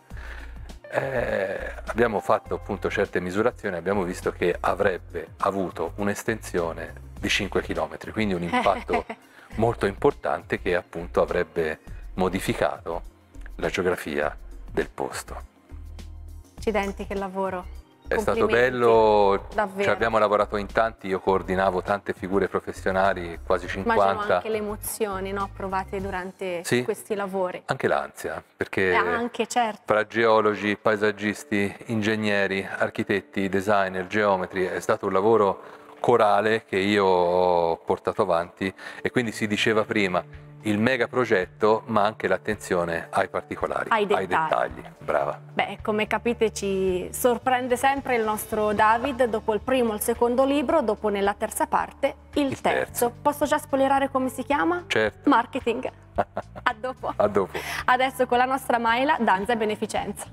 Speaker 8: Eh, abbiamo fatto appunto certe misurazioni e abbiamo visto che avrebbe avuto un'estensione di cinque chilometri, quindi un impatto molto importante che appunto avrebbe modificato la geografia del posto.
Speaker 3: Accidenti, che lavoro.
Speaker 8: È stato
Speaker 3: Complimenti.
Speaker 8: bello,
Speaker 3: Davvero.
Speaker 8: ci abbiamo lavorato in tanti, io coordinavo tante figure professionali, quasi
Speaker 3: Immagino
Speaker 8: cinquanta.
Speaker 3: anche le emozioni, no, provate durante
Speaker 8: Sì.
Speaker 3: questi lavori.
Speaker 8: Anche l'ansia, perché
Speaker 3: E anche, certo.
Speaker 8: fra geologi, paesaggisti, ingegneri, architetti, designer, geometri, è stato un lavoro corale che io ho portato avanti e quindi si diceva prima il mega progetto ma anche l'attenzione ai particolari,
Speaker 3: Ai dettagli.
Speaker 8: dettagli. Brava.
Speaker 3: Beh, come capite ci sorprende sempre il nostro David, dopo il primo e il secondo libro, dopo nella terza parte il,
Speaker 8: Il
Speaker 3: terzo.
Speaker 8: terzo.
Speaker 3: Posso già spoilerare come si chiama?
Speaker 8: Certo.
Speaker 3: Marketing. A dopo.
Speaker 8: A dopo.
Speaker 3: Adesso con la nostra Maila, danza e beneficenza.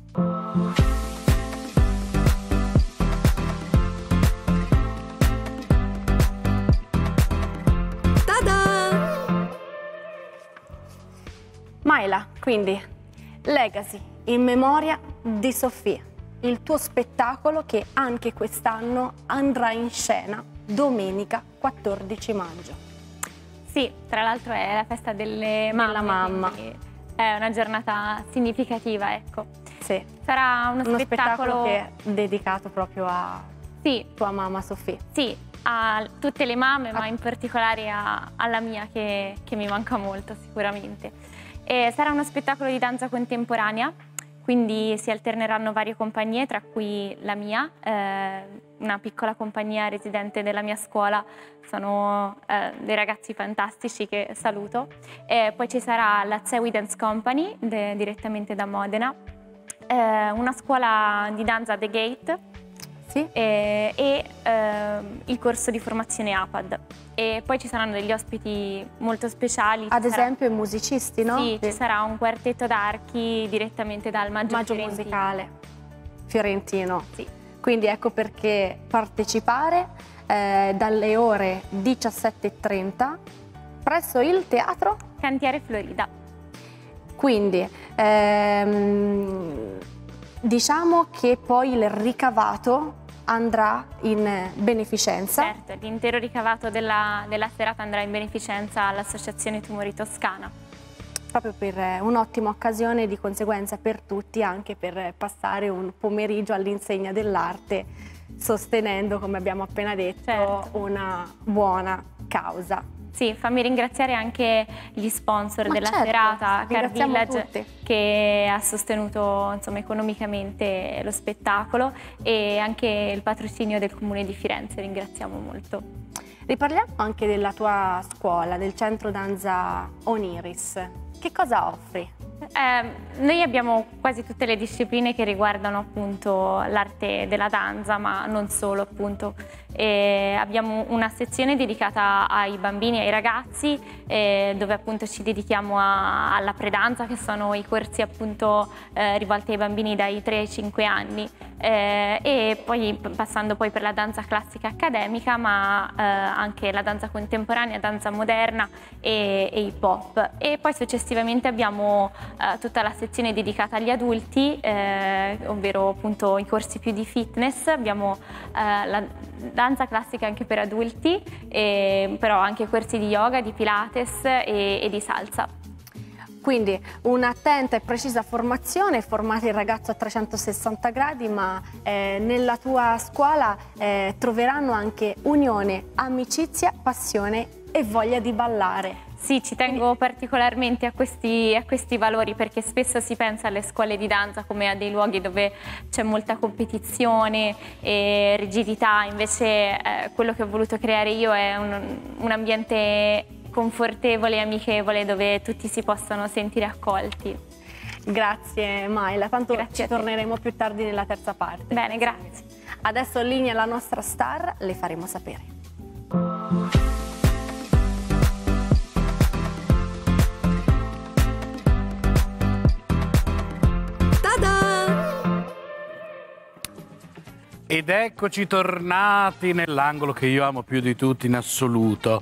Speaker 3: Maila, quindi Legacy in memoria di Sofia, il tuo spettacolo che anche quest'anno andrà in scena domenica quattordici maggio.
Speaker 9: Sì, tra l'altro è la festa delle mamme,
Speaker 3: Della mamma.
Speaker 9: quindi è una giornata significativa, ecco.
Speaker 3: Sì.
Speaker 9: Sarà uno,
Speaker 3: Uno
Speaker 9: spettacolo,
Speaker 3: spettacolo che è dedicato proprio a
Speaker 9: sì,
Speaker 3: tua mamma Sofia.
Speaker 9: sì, a tutte le mamme, ma in particolare a- alla mia che, che mi manca molto sicuramente. E sarà uno spettacolo di danza contemporanea, quindi si alterneranno varie compagnie, tra cui la mia, eh, una piccola compagnia residente della mia scuola, sono eh, dei ragazzi fantastici che saluto. E poi ci sarà la Zewi Dance Company, de- direttamente da Modena, eh, una scuola di danza The Gate,
Speaker 3: Sì.
Speaker 9: e, e ehm, il corso di formazione A P A D. E poi ci saranno degli ospiti molto speciali.
Speaker 3: Ad
Speaker 9: Ci sarà-
Speaker 3: esempio i musicisti, no?
Speaker 9: Sì, ci sarà un quartetto d'archi direttamente dal Maggio,
Speaker 3: Maggio
Speaker 9: Fiorentino.
Speaker 3: musicale fiorentino.
Speaker 9: Sì.
Speaker 3: Quindi ecco perché partecipare eh, dalle ore diciassette e trenta presso il teatro
Speaker 9: Cantiere Florida.
Speaker 3: Quindi ehm, diciamo che poi il ricavato andrà in beneficenza.
Speaker 9: Certo, l'intero ricavato della, della serata andrà in beneficenza all'Associazione Tumori Toscana.
Speaker 3: proprio per un'ottima occasione di conseguenza per tutti, anche per passare un pomeriggio all'insegna dell'arte, sostenendo, come abbiamo appena detto, certo, una buona causa.
Speaker 9: Sì, fammi ringraziare anche gli sponsor
Speaker 3: Ma
Speaker 9: della
Speaker 3: certo,
Speaker 9: serata, Car Village,
Speaker 3: tutti.
Speaker 9: che ha sostenuto insomma, economicamente lo spettacolo, e anche il patrocinio del Comune di Firenze, ringraziamo molto.
Speaker 3: Riparliamo anche della tua scuola, del centro danza Oniris. Che cosa offri?
Speaker 9: Eh, noi abbiamo quasi tutte le discipline che riguardano appunto l'arte della danza, ma non solo appunto. E abbiamo una sezione dedicata ai bambini e ai ragazzi, eh, dove appunto ci dedichiamo a, alla predanza, che sono i corsi appunto eh, rivolti ai bambini dai tre ai cinque anni, eh, e poi passando poi per la danza classica accademica, ma eh, anche la danza contemporanea, danza moderna e, e hip hop. E poi successivamente abbiamo eh, tutta la sezione dedicata agli adulti, eh, ovvero appunto i corsi più di fitness. Abbiamo eh, la danza classica anche per adulti, e, però anche corsi di yoga, di pilates e, e di salsa.
Speaker 3: Quindi un'attenta e precisa formazione, formate il ragazzo a trecentosessanta gradi, ma eh, nella tua scuola eh, troveranno anche unione, amicizia, passione e voglia di ballare.
Speaker 9: Sì, ci tengo particolarmente a questi, a questi valori, perché spesso si pensa alle scuole di danza come a dei luoghi dove c'è molta competizione e rigidità, invece eh, quello che ho voluto creare io è un, un ambiente confortevole e amichevole dove tutti si possano sentire accolti.
Speaker 3: Grazie Maila, tanto
Speaker 9: Grazie
Speaker 3: ci torneremo più tardi nella terza parte.
Speaker 9: Bene, grazie.
Speaker 3: Adesso in linea la nostra star, le faremo sapere.
Speaker 11: Ed eccoci tornati nell'angolo che io amo più di tutti in assoluto.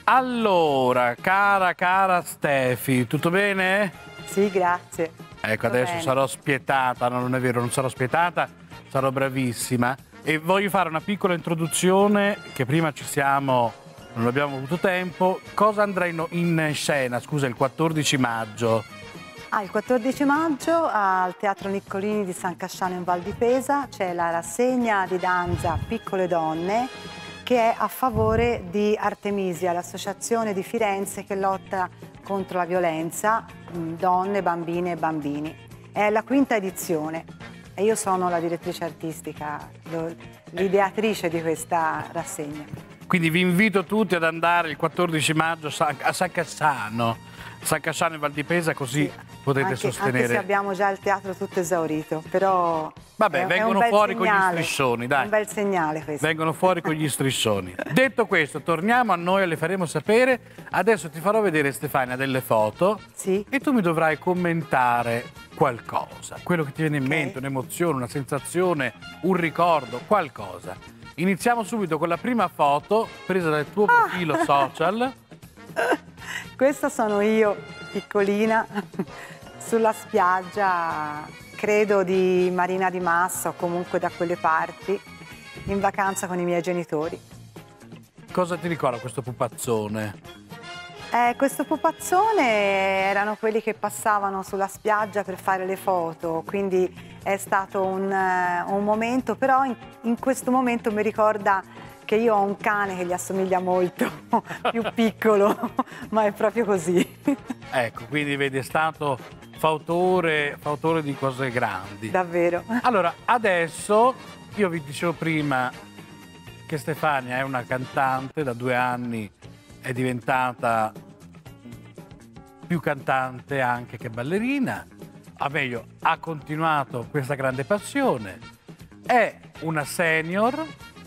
Speaker 11: Allora, cara, cara Stefi, tutto bene?
Speaker 12: Sì, grazie.
Speaker 11: Ecco,
Speaker 12: Tutto
Speaker 11: adesso
Speaker 12: bene.
Speaker 11: sarò spietata, no, non è vero, non sarò spietata, sarò bravissima. E voglio fare una piccola introduzione, che prima ci siamo, non abbiamo avuto tempo. Cosa andrà in, in scena, scusa, il quattordici maggio?
Speaker 12: Ah, il quattordici maggio al Teatro Niccolini di San Casciano in Val di Pesa c'è la rassegna di danza Piccole Donne, che è a favore di Artemisia, l'associazione di Firenze che lotta contro la violenza, donne, bambine e bambini. È la quinta edizione e io sono la direttrice artistica, l'ideatrice di questa rassegna.
Speaker 11: Quindi vi invito tutti ad andare il quattordici maggio a San Casciano, San Casciano in Val di Pesa, così sì, potete
Speaker 12: anche,
Speaker 11: sostenere.
Speaker 12: Anche se abbiamo già il teatro tutto esaurito, però
Speaker 11: vabbè,
Speaker 12: è,
Speaker 11: vengono
Speaker 12: è un
Speaker 11: fuori
Speaker 12: segnale,
Speaker 11: con gli striscioni, dai.
Speaker 12: È un bel segnale questo.
Speaker 11: Vengono fuori con gli striscioni. Detto questo, torniamo a noi e le faremo sapere. Adesso ti farò vedere, Stefania, delle foto.
Speaker 12: Sì.
Speaker 11: E tu mi dovrai commentare qualcosa, quello che ti viene in
Speaker 12: Okay.
Speaker 11: mente, un'emozione, una sensazione, un ricordo, qualcosa. Iniziamo subito con la prima foto presa dal tuo profilo
Speaker 12: ah.
Speaker 11: social.
Speaker 12: Questa sono io, piccolina, sulla spiaggia, credo di Marina di Massa o comunque da quelle parti, in vacanza con i miei genitori.
Speaker 11: Cosa ti ricorda questo pupazzone?
Speaker 12: Eh, questo pupazzone erano quelli che passavano sulla spiaggia per fare le foto, quindi è stato un, uh, un momento, però in, in questo momento mi ricorda che io ho un cane che gli assomiglia molto, più piccolo, ma è proprio così.
Speaker 11: Ecco, quindi vedi, è stato fautore, fautore di cose grandi.
Speaker 12: Davvero.
Speaker 11: Allora, adesso, io vi dicevo prima che Stefania è una cantante, da due anni è diventata più cantante anche che ballerina, o meglio, ha continuato questa grande passione, è una senior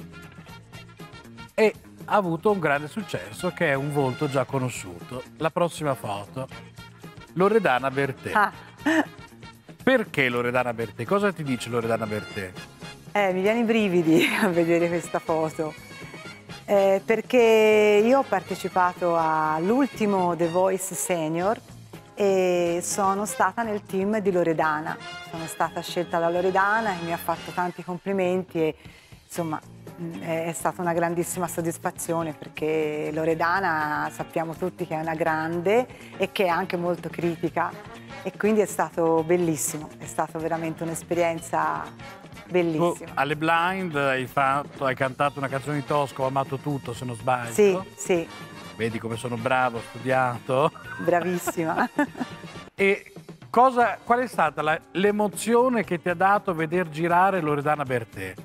Speaker 11: e ha avuto un grande successo che è un volto già conosciuto. La prossima foto, Loredana Bertè.
Speaker 12: Ah.
Speaker 11: Perché Loredana Bertè? Cosa ti dice Loredana Bertè?
Speaker 12: Eh, mi viene i brividi a vedere questa foto, eh, perché io ho partecipato all'ultimo The Voice Senior e sono stata nel team di Loredana. Sono stata scelta da Loredana e mi ha fatto tanti complimenti e insomma è stata una grandissima soddisfazione perché Loredana sappiamo tutti che è una grande e che è anche molto critica e quindi è stato bellissimo, è stata veramente un'esperienza bellissima.
Speaker 11: Tu, alle Blind hai, fatto, hai cantato una canzone di Tosca, Ho amato tutto se non sbaglio.
Speaker 12: Sì, sì.
Speaker 11: Vedi come sono bravo, ho studiato.
Speaker 12: Bravissima.
Speaker 11: E cosa, qual è stata la, l'emozione che ti ha dato veder girare Loredana Bertè?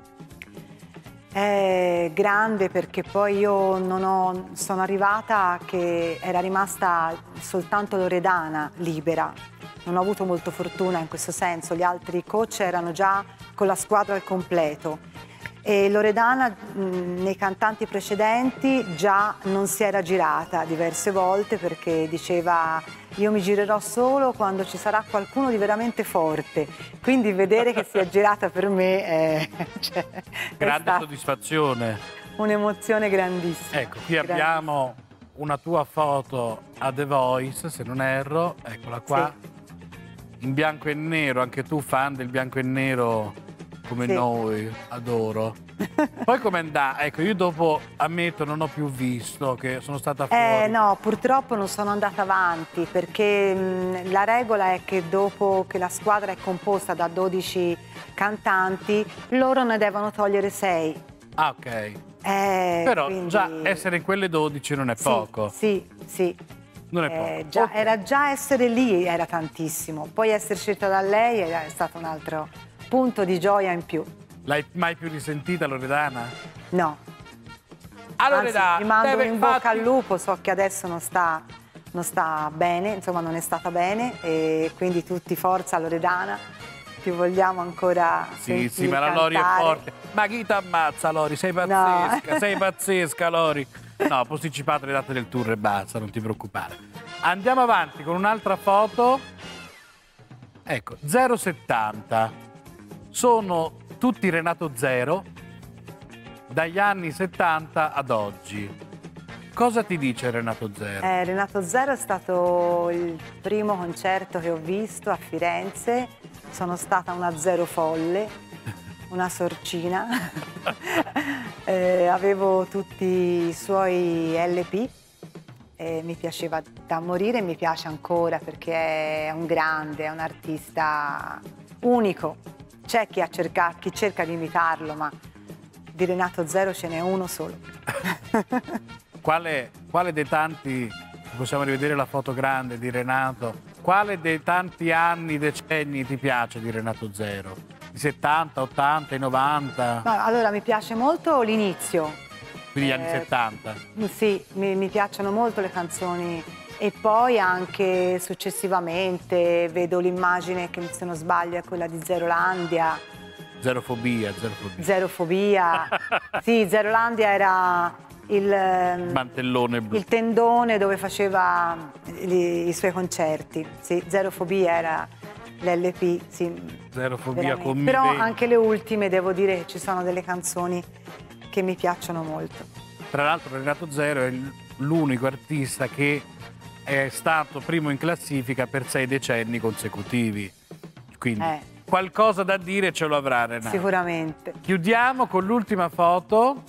Speaker 12: È grande perché poi io non ho, sono arrivata che era rimasta soltanto Loredana libera. Non ho avuto molta fortuna in questo senso, gli altri coach erano già con la squadra al completo. E Loredana mh, nei cantanti precedenti già non si era girata diverse volte perché diceva io mi girerò solo quando ci sarà qualcuno di veramente forte, quindi vedere che si è girata per me è, cioè,
Speaker 11: grande
Speaker 12: è
Speaker 11: soddisfazione,
Speaker 12: un'emozione grandissima.
Speaker 11: Ecco, qui abbiamo una tua foto a The Voice, se non erro, eccola qua, sì. In bianco e nero, anche tu fan del bianco e nero come sì. Noi, adoro. Poi com'è andata? Ecco, io dopo, ammetto, non ho più visto, che sono stata fuori.
Speaker 12: Eh no, purtroppo non sono andata avanti, perché mh, la regola è che dopo che la squadra è composta da dodici cantanti, loro ne devono togliere sei.
Speaker 11: Ah, ok.
Speaker 12: Eh,
Speaker 11: Però
Speaker 12: quindi...
Speaker 11: già essere in quelle dodici non è
Speaker 12: sì,
Speaker 11: poco.
Speaker 12: Sì, sì.
Speaker 11: Non è
Speaker 12: eh,
Speaker 11: poco.
Speaker 12: Già,
Speaker 11: okay.
Speaker 12: Era già essere lì, era tantissimo. Poi essere scelta da lei è stato un altro punto di gioia in più.
Speaker 11: L'hai mai più risentita Loredana?
Speaker 12: No.
Speaker 11: A Loredana,
Speaker 12: Anzi, gli mando
Speaker 11: deve
Speaker 12: in bocca
Speaker 11: infatti...
Speaker 12: al lupo, so che adesso non sta, non sta bene, insomma non è stata bene e quindi tutti forza Loredana, ti vogliamo ancora
Speaker 11: Sì, sì, ma
Speaker 12: cantare.
Speaker 11: la Lori è forte. Ma chi ti ammazza Lori? Sei pazzesca, no. Sei pazzesca Lori. No, posticipate le date del tour e basta, non ti preoccupare. Andiamo avanti con un'altra foto. Ecco, zero settanta. Sono tutti Renato Zero dagli anni settanta ad oggi. Cosa ti dice Renato Zero?
Speaker 12: Eh, Renato Zero è stato il primo concerto che ho visto a Firenze. Sono stata una zero folle, una sorcina. eh, avevo tutti i suoi L P. E mi piaceva da morire e mi piace ancora perché è un grande, è un artista unico. C'è chi, cerca, chi cerca di imitarlo, ma di Renato Zero ce n'è uno solo.
Speaker 11: Quale, quale dei tanti, possiamo rivedere la foto grande di Renato, quale dei tanti anni, decenni ti piace di Renato Zero? I settanta, ottanta, i novanta?
Speaker 12: No, allora mi piace molto l'inizio.
Speaker 11: Quindi gli anni
Speaker 12: eh,
Speaker 11: settanta?
Speaker 12: Sì, mi, mi piacciono molto le canzoni e poi anche successivamente vedo l'immagine che se non sbaglio è quella di Zerolandia.
Speaker 11: Zerofobia, zerofobia.
Speaker 12: Zerofobia. Sì, Zerolandia era il
Speaker 11: mantellone blu.
Speaker 12: Il tendone dove faceva i, i suoi concerti. Sì, Zerofobia era l'L P, sì.
Speaker 11: Zerofobia con
Speaker 12: Però anche le ultime devo dire che ci sono delle canzoni che mi piacciono molto.
Speaker 11: Tra l'altro Renato Zero è l'unico artista che è stato primo in classifica per sei decenni consecutivi. Quindi eh. qualcosa da dire ce lo avrà Renato.
Speaker 12: Sicuramente.
Speaker 11: Chiudiamo con l'ultima foto.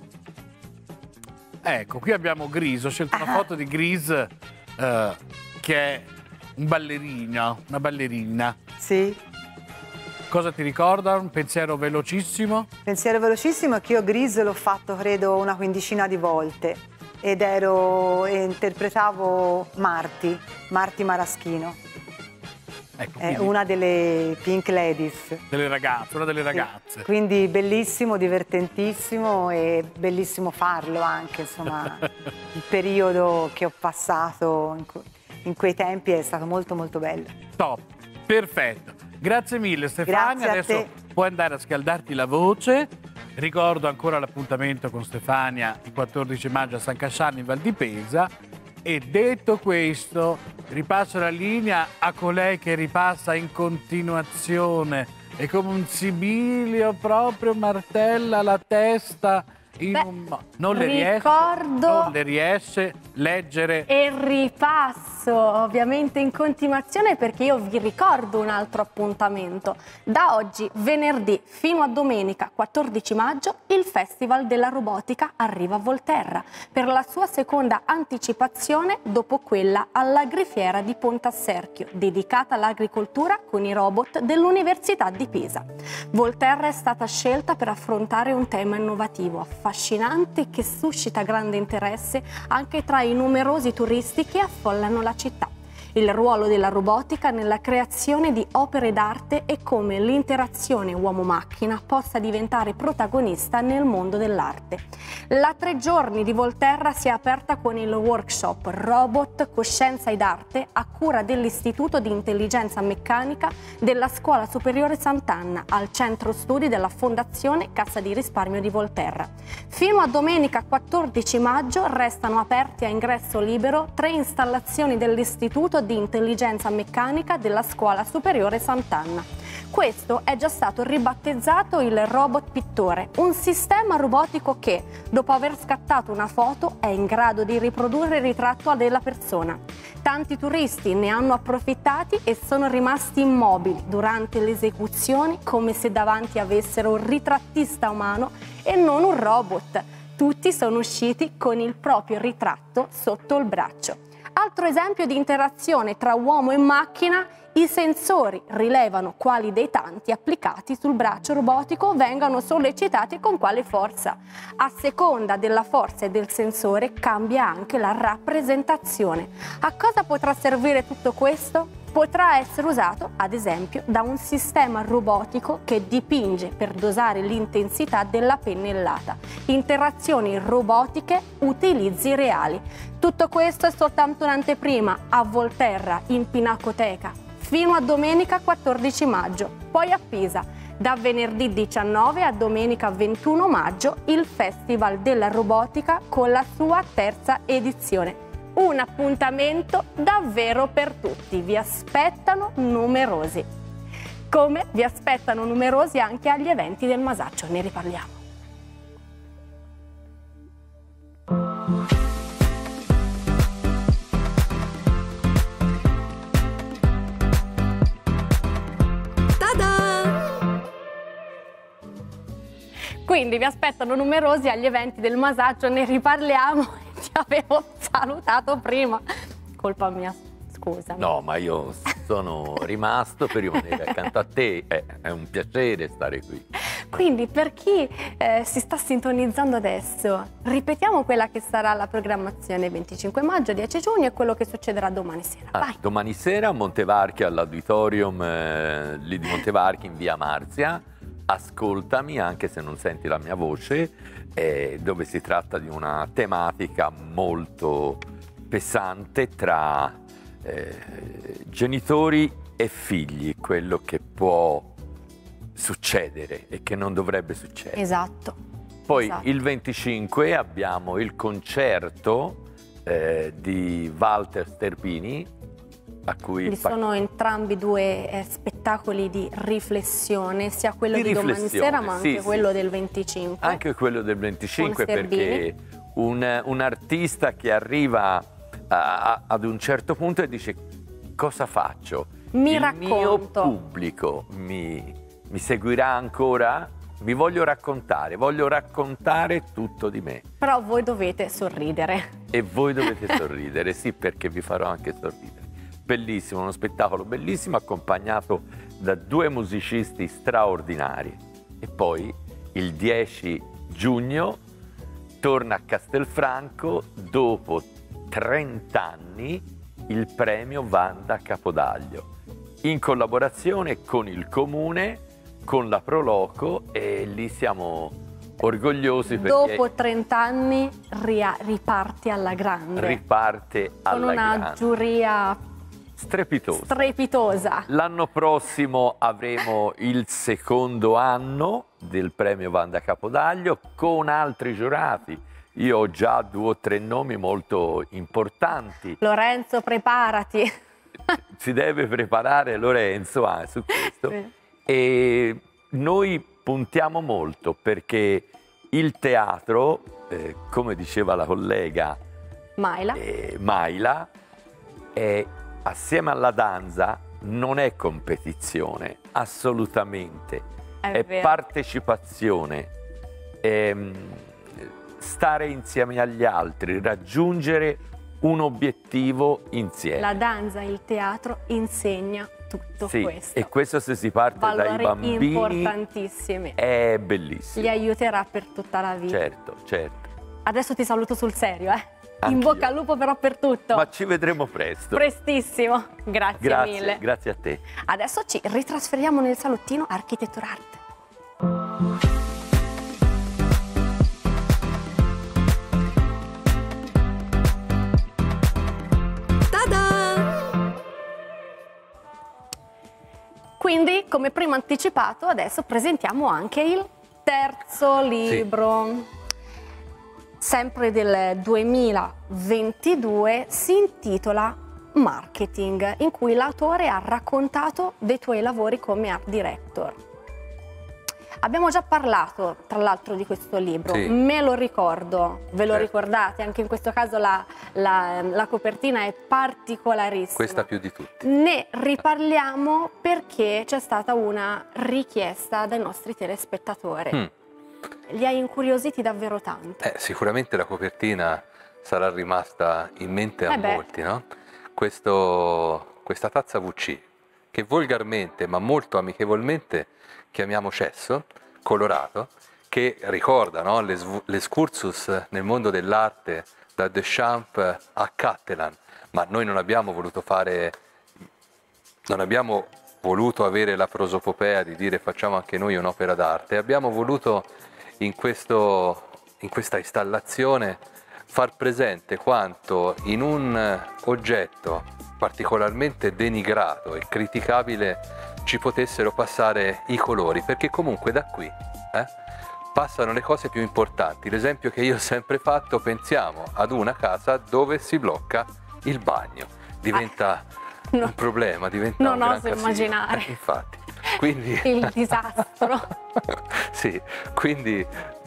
Speaker 11: Ecco, qui abbiamo Grease. Ho scelto una foto di Grease eh, che è un ballerino, una ballerina.
Speaker 12: Sì.
Speaker 11: Cosa ti ricorda? Un pensiero velocissimo?
Speaker 12: Pensiero velocissimo è che io Grease l'ho fatto credo una quindicina di volte ed ero e interpretavo Marti, Marti Maraschino.
Speaker 11: Ecco,
Speaker 12: è una delle Pink Ladies.
Speaker 11: Delle ragazze, una delle ragazze.
Speaker 12: Sì. Quindi bellissimo, divertentissimo e bellissimo farlo anche, insomma, il periodo che ho passato in, in quei tempi è stato molto molto bello.
Speaker 11: Top, perfetto. Grazie mille Stefania,
Speaker 12: Grazie
Speaker 11: adesso puoi andare a scaldarti la voce. Ricordo ancora l'appuntamento con Stefania il quattordici maggio a San Casciano in Val di Pesa. E detto questo, ripasso la linea a colei che ripassa in continuazione e come un sibilio proprio martella la testa in
Speaker 3: Beh,
Speaker 11: un mo- non le riesce,
Speaker 3: ricordo-
Speaker 11: non le riesce leggere.
Speaker 3: E ripasso ovviamente in continuazione perché io vi ricordo un altro appuntamento. Da oggi, venerdì fino a domenica quattordici maggio, il Festival della Robotica arriva a Volterra per la sua seconda anticipazione dopo quella alla Grifiera di Pontasserchio, dedicata all'agricoltura con i robot dell'Università di Pisa. Volterra è stata scelta per affrontare un tema innovativo, affascinante e che suscita grande interesse anche tra i numerosi turisti che affollano la città. Il ruolo della robotica nella creazione di opere d'arte e come l'interazione uomo-macchina possa diventare protagonista nel mondo dell'arte. La tre giorni di Volterra si è aperta con il workshop Robot, Coscienza ed Arte a cura dell'Istituto di Intelligenza Meccanica della Scuola Superiore Sant'Anna al Centro Studi della Fondazione Cassa di Risparmio di Volterra. Fino a domenica quattordici maggio restano aperti a ingresso libero tre installazioni dell'Istituto di Intelligenza Meccanica della Scuola Superiore Sant'Anna. Questo è già stato ribattezzato il Robot Pittore, un sistema robotico che, dopo aver scattato una foto, è in grado di riprodurre il ritratto della persona. Tanti turisti ne hanno approfittati e sono rimasti immobili durante le esecuzioni come se davanti avessero un ritrattista umano e non un robot. Tutti sono usciti con il proprio ritratto sotto il braccio. Altro esempio di interazione tra uomo e macchina, i sensori rilevano quali dei tanti applicati sul braccio robotico vengano sollecitati e con quale forza. A seconda della forza e del sensore cambia anche la rappresentazione. A cosa potrà servire tutto questo? Potrà essere usato, ad esempio, da un sistema robotico che dipinge per dosare l'intensità della pennellata. Interazioni robotiche, utilizzi reali. Tutto questo è soltanto un'anteprima a Volterra, in Pinacoteca, fino a domenica quattordici maggio, poi a Pisa. Da venerdì diciannove a domenica ventuno maggio, il Festival della Robotica con la sua terza edizione. Un appuntamento davvero per tutti, vi aspettano numerosi. Come vi aspettano numerosi anche agli eventi del Masaccio, ne riparliamo. Quindi vi aspettano numerosi agli eventi del Masaccio, ne riparliamo. Ti avevo salutato prima, colpa mia, scusa.
Speaker 4: No, ma io sono rimasto per rimanere accanto a te, è, è un piacere stare qui.
Speaker 3: Quindi per chi eh, si sta sintonizzando adesso, ripetiamo quella che sarà la programmazione venticinque maggio, dieci giugno e quello che succederà domani sera.
Speaker 4: Ah,
Speaker 3: Vai.
Speaker 4: domani sera a Montevarchi, all'auditorium eh, lì di Montevarchi in via Marzia. Ascoltami anche se non senti la mia voce, eh, dove si tratta di una tematica molto pesante tra eh, genitori e figli, quello che può succedere e che non dovrebbe succedere.
Speaker 3: Esatto.
Speaker 4: Poi
Speaker 3: esatto.
Speaker 4: il venticinque abbiamo il concerto eh, di Walter Sterpini, a cui
Speaker 3: Ci sono entrambi due eh, spettacoli di riflessione, sia quello di,
Speaker 4: di
Speaker 3: di domani sera ma anche
Speaker 4: sì,
Speaker 3: quello
Speaker 4: sì.
Speaker 3: del venticinque.
Speaker 4: Anche quello del venticinque perché un, un artista che arriva a, a, ad un certo punto e dice cosa faccio?
Speaker 3: Mi
Speaker 4: Il
Speaker 3: racconto.
Speaker 4: mio pubblico mi, mi seguirà ancora? Vi voglio raccontare, voglio raccontare tutto di me.
Speaker 3: Però voi dovete sorridere.
Speaker 4: E voi dovete sorridere, sì, perché vi farò anche sorridere. Bellissimo, uno spettacolo bellissimo accompagnato da due musicisti straordinari. E poi il dieci giugno torna a Castelfranco dopo trenta anni il premio Wanda Capodaglio, in collaborazione con il Comune, con la Proloco, e lì siamo orgogliosi perché
Speaker 3: Dopo trenta anni ria- riparti alla grande.
Speaker 4: riparte alla
Speaker 3: con una
Speaker 4: grande.
Speaker 3: giuria
Speaker 4: Strepitosa.
Speaker 3: strepitosa.
Speaker 4: L'anno prossimo avremo il secondo anno del premio Wanda Capodaglio con altri giurati. Io ho già due o tre nomi molto importanti.
Speaker 3: Lorenzo, preparati.
Speaker 4: Si deve preparare Lorenzo ah, su questo.
Speaker 3: Sì.
Speaker 4: E noi puntiamo molto perché il teatro, eh, come diceva la collega
Speaker 3: Maila,
Speaker 4: eh, Maila è, assieme alla danza non è competizione, assolutamente,
Speaker 3: È
Speaker 4: è,
Speaker 3: vero.
Speaker 4: partecipazione, è mm, stare insieme agli altri, raggiungere un obiettivo insieme.
Speaker 3: la danza, il teatro insegna tutto
Speaker 4: Sì,
Speaker 3: questo.
Speaker 4: e questo se si parte dai
Speaker 3: Valori
Speaker 4: bambini
Speaker 3: importantissimi.
Speaker 4: è bellissimo.
Speaker 3: Li aiuterà per tutta la vita.
Speaker 4: Certo, certo.
Speaker 3: Adesso ti saluto sul serio, eh. In
Speaker 4: Anch'io.
Speaker 3: bocca al lupo però per tutto.
Speaker 4: Ma ci vedremo presto.
Speaker 3: Prestissimo. Grazie,
Speaker 4: Grazie,
Speaker 3: mille.
Speaker 4: grazie a te.
Speaker 3: Adesso ci ritrasferiamo nel salottino Architettura Arte. Quindi, come prima anticipato, adesso presentiamo anche il terzo libro. Sempre del duemilaventidue, si intitola Marketing, in cui l'autore ha raccontato dei tuoi lavori come art director. Abbiamo già parlato, tra l'altro, di questo libro,
Speaker 8: Sì.
Speaker 3: me lo ricordo, ve lo
Speaker 8: Certo.
Speaker 3: ricordate? Anche in questo caso la, la- la copertina è particolarissima.
Speaker 8: Questa più di tutti.
Speaker 3: Ne riparliamo perché c'è stata una richiesta dai nostri telespettatori.
Speaker 8: Mm.
Speaker 3: Li ha incuriositi davvero tanto.
Speaker 8: Eh, sicuramente la copertina sarà rimasta in mente a
Speaker 3: Eh beh.
Speaker 8: molti, no? Questo, questa tazza V C, che volgarmente ma molto amichevolmente chiamiamo cesso, colorato, che ricorda, no, l'es- l'escursus nel mondo dell'arte da Duchamp a Cattelan, ma noi non abbiamo voluto fare, non abbiamo voluto avere la prosopopea di dire facciamo anche noi un'opera d'arte, abbiamo voluto in, questo, in questa installazione far presente quanto in un oggetto particolarmente denigrato e criticabile ci potessero passare i colori, perché comunque da qui eh, passano le cose più importanti. L'esempio che io ho sempre fatto: pensiamo ad una casa dove si blocca il bagno, diventa
Speaker 3: no.
Speaker 8: un problema, diventa
Speaker 3: Non
Speaker 8: un gran
Speaker 3: oso
Speaker 8: casino.
Speaker 3: immaginare.
Speaker 8: Eh, infatti, quindi
Speaker 3: Il disastro.
Speaker 8: sì, quindi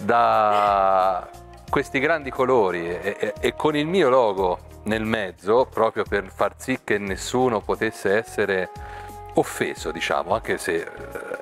Speaker 8: da questi grandi colori e, e- e con il mio logo nel mezzo, proprio per far sì che nessuno potesse essere offeso, diciamo, anche se eh,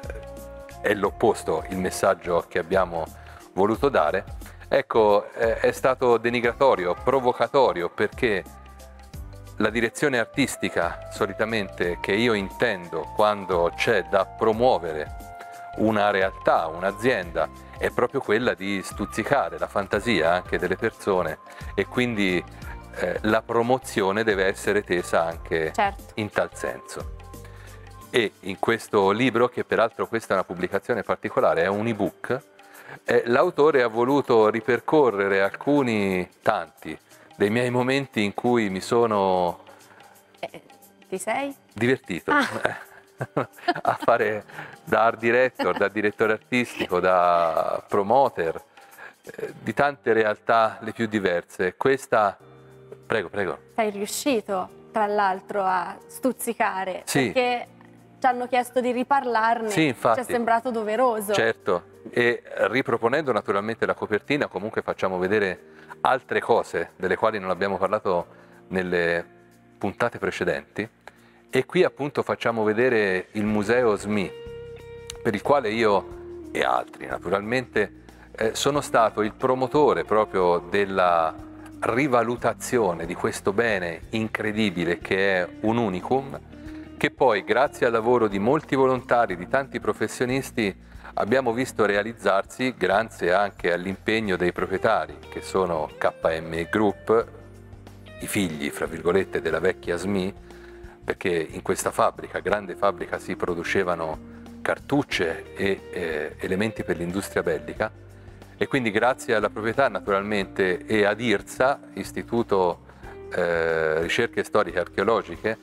Speaker 8: è l'opposto il messaggio che abbiamo voluto dare, ecco, eh, è stato denigratorio, provocatorio, perché la direzione artistica solitamente che io intendo quando c'è da promuovere una realtà, un'azienda, è proprio quella di stuzzicare la fantasia anche delle persone, e quindi eh, la promozione deve essere tesa anche
Speaker 3: Certo.
Speaker 8: in tal senso. E in questo libro, che peraltro questa è una pubblicazione particolare, è un ebook, eh, l'autore ha voluto ripercorrere alcuni, tanti, dei miei momenti in cui mi sono
Speaker 3: Eh, ti sei?
Speaker 8: divertito
Speaker 3: Ah.
Speaker 8: a fare da art director, da direttore artistico, da promoter, eh, di tante realtà le più diverse. Questa, prego, prego.
Speaker 3: Sei riuscito, tra l'altro, a stuzzicare,
Speaker 8: Sì.
Speaker 3: perché ci hanno chiesto di riparlarne,
Speaker 8: Sì, infatti.
Speaker 3: ci è sembrato doveroso.
Speaker 8: Certo, e riproponendo naturalmente la copertina comunque facciamo vedere altre cose delle quali non abbiamo parlato nelle puntate precedenti, e qui appunto facciamo vedere il museo S M I, per il quale io e altri naturalmente eh, sono stato il promotore proprio della rivalutazione di questo bene incredibile che è un unicum, che poi grazie al lavoro di molti volontari, di tanti professionisti, abbiamo visto realizzarsi grazie anche all'impegno dei proprietari, che sono K M Group, i figli, fra virgolette, della vecchia S M I, perché in questa fabbrica, grande fabbrica, si producevano cartucce e eh, elementi per l'industria bellica, e quindi grazie alla proprietà naturalmente e ad I R S A, Istituto eh, Ricerche Storiche Archeologiche,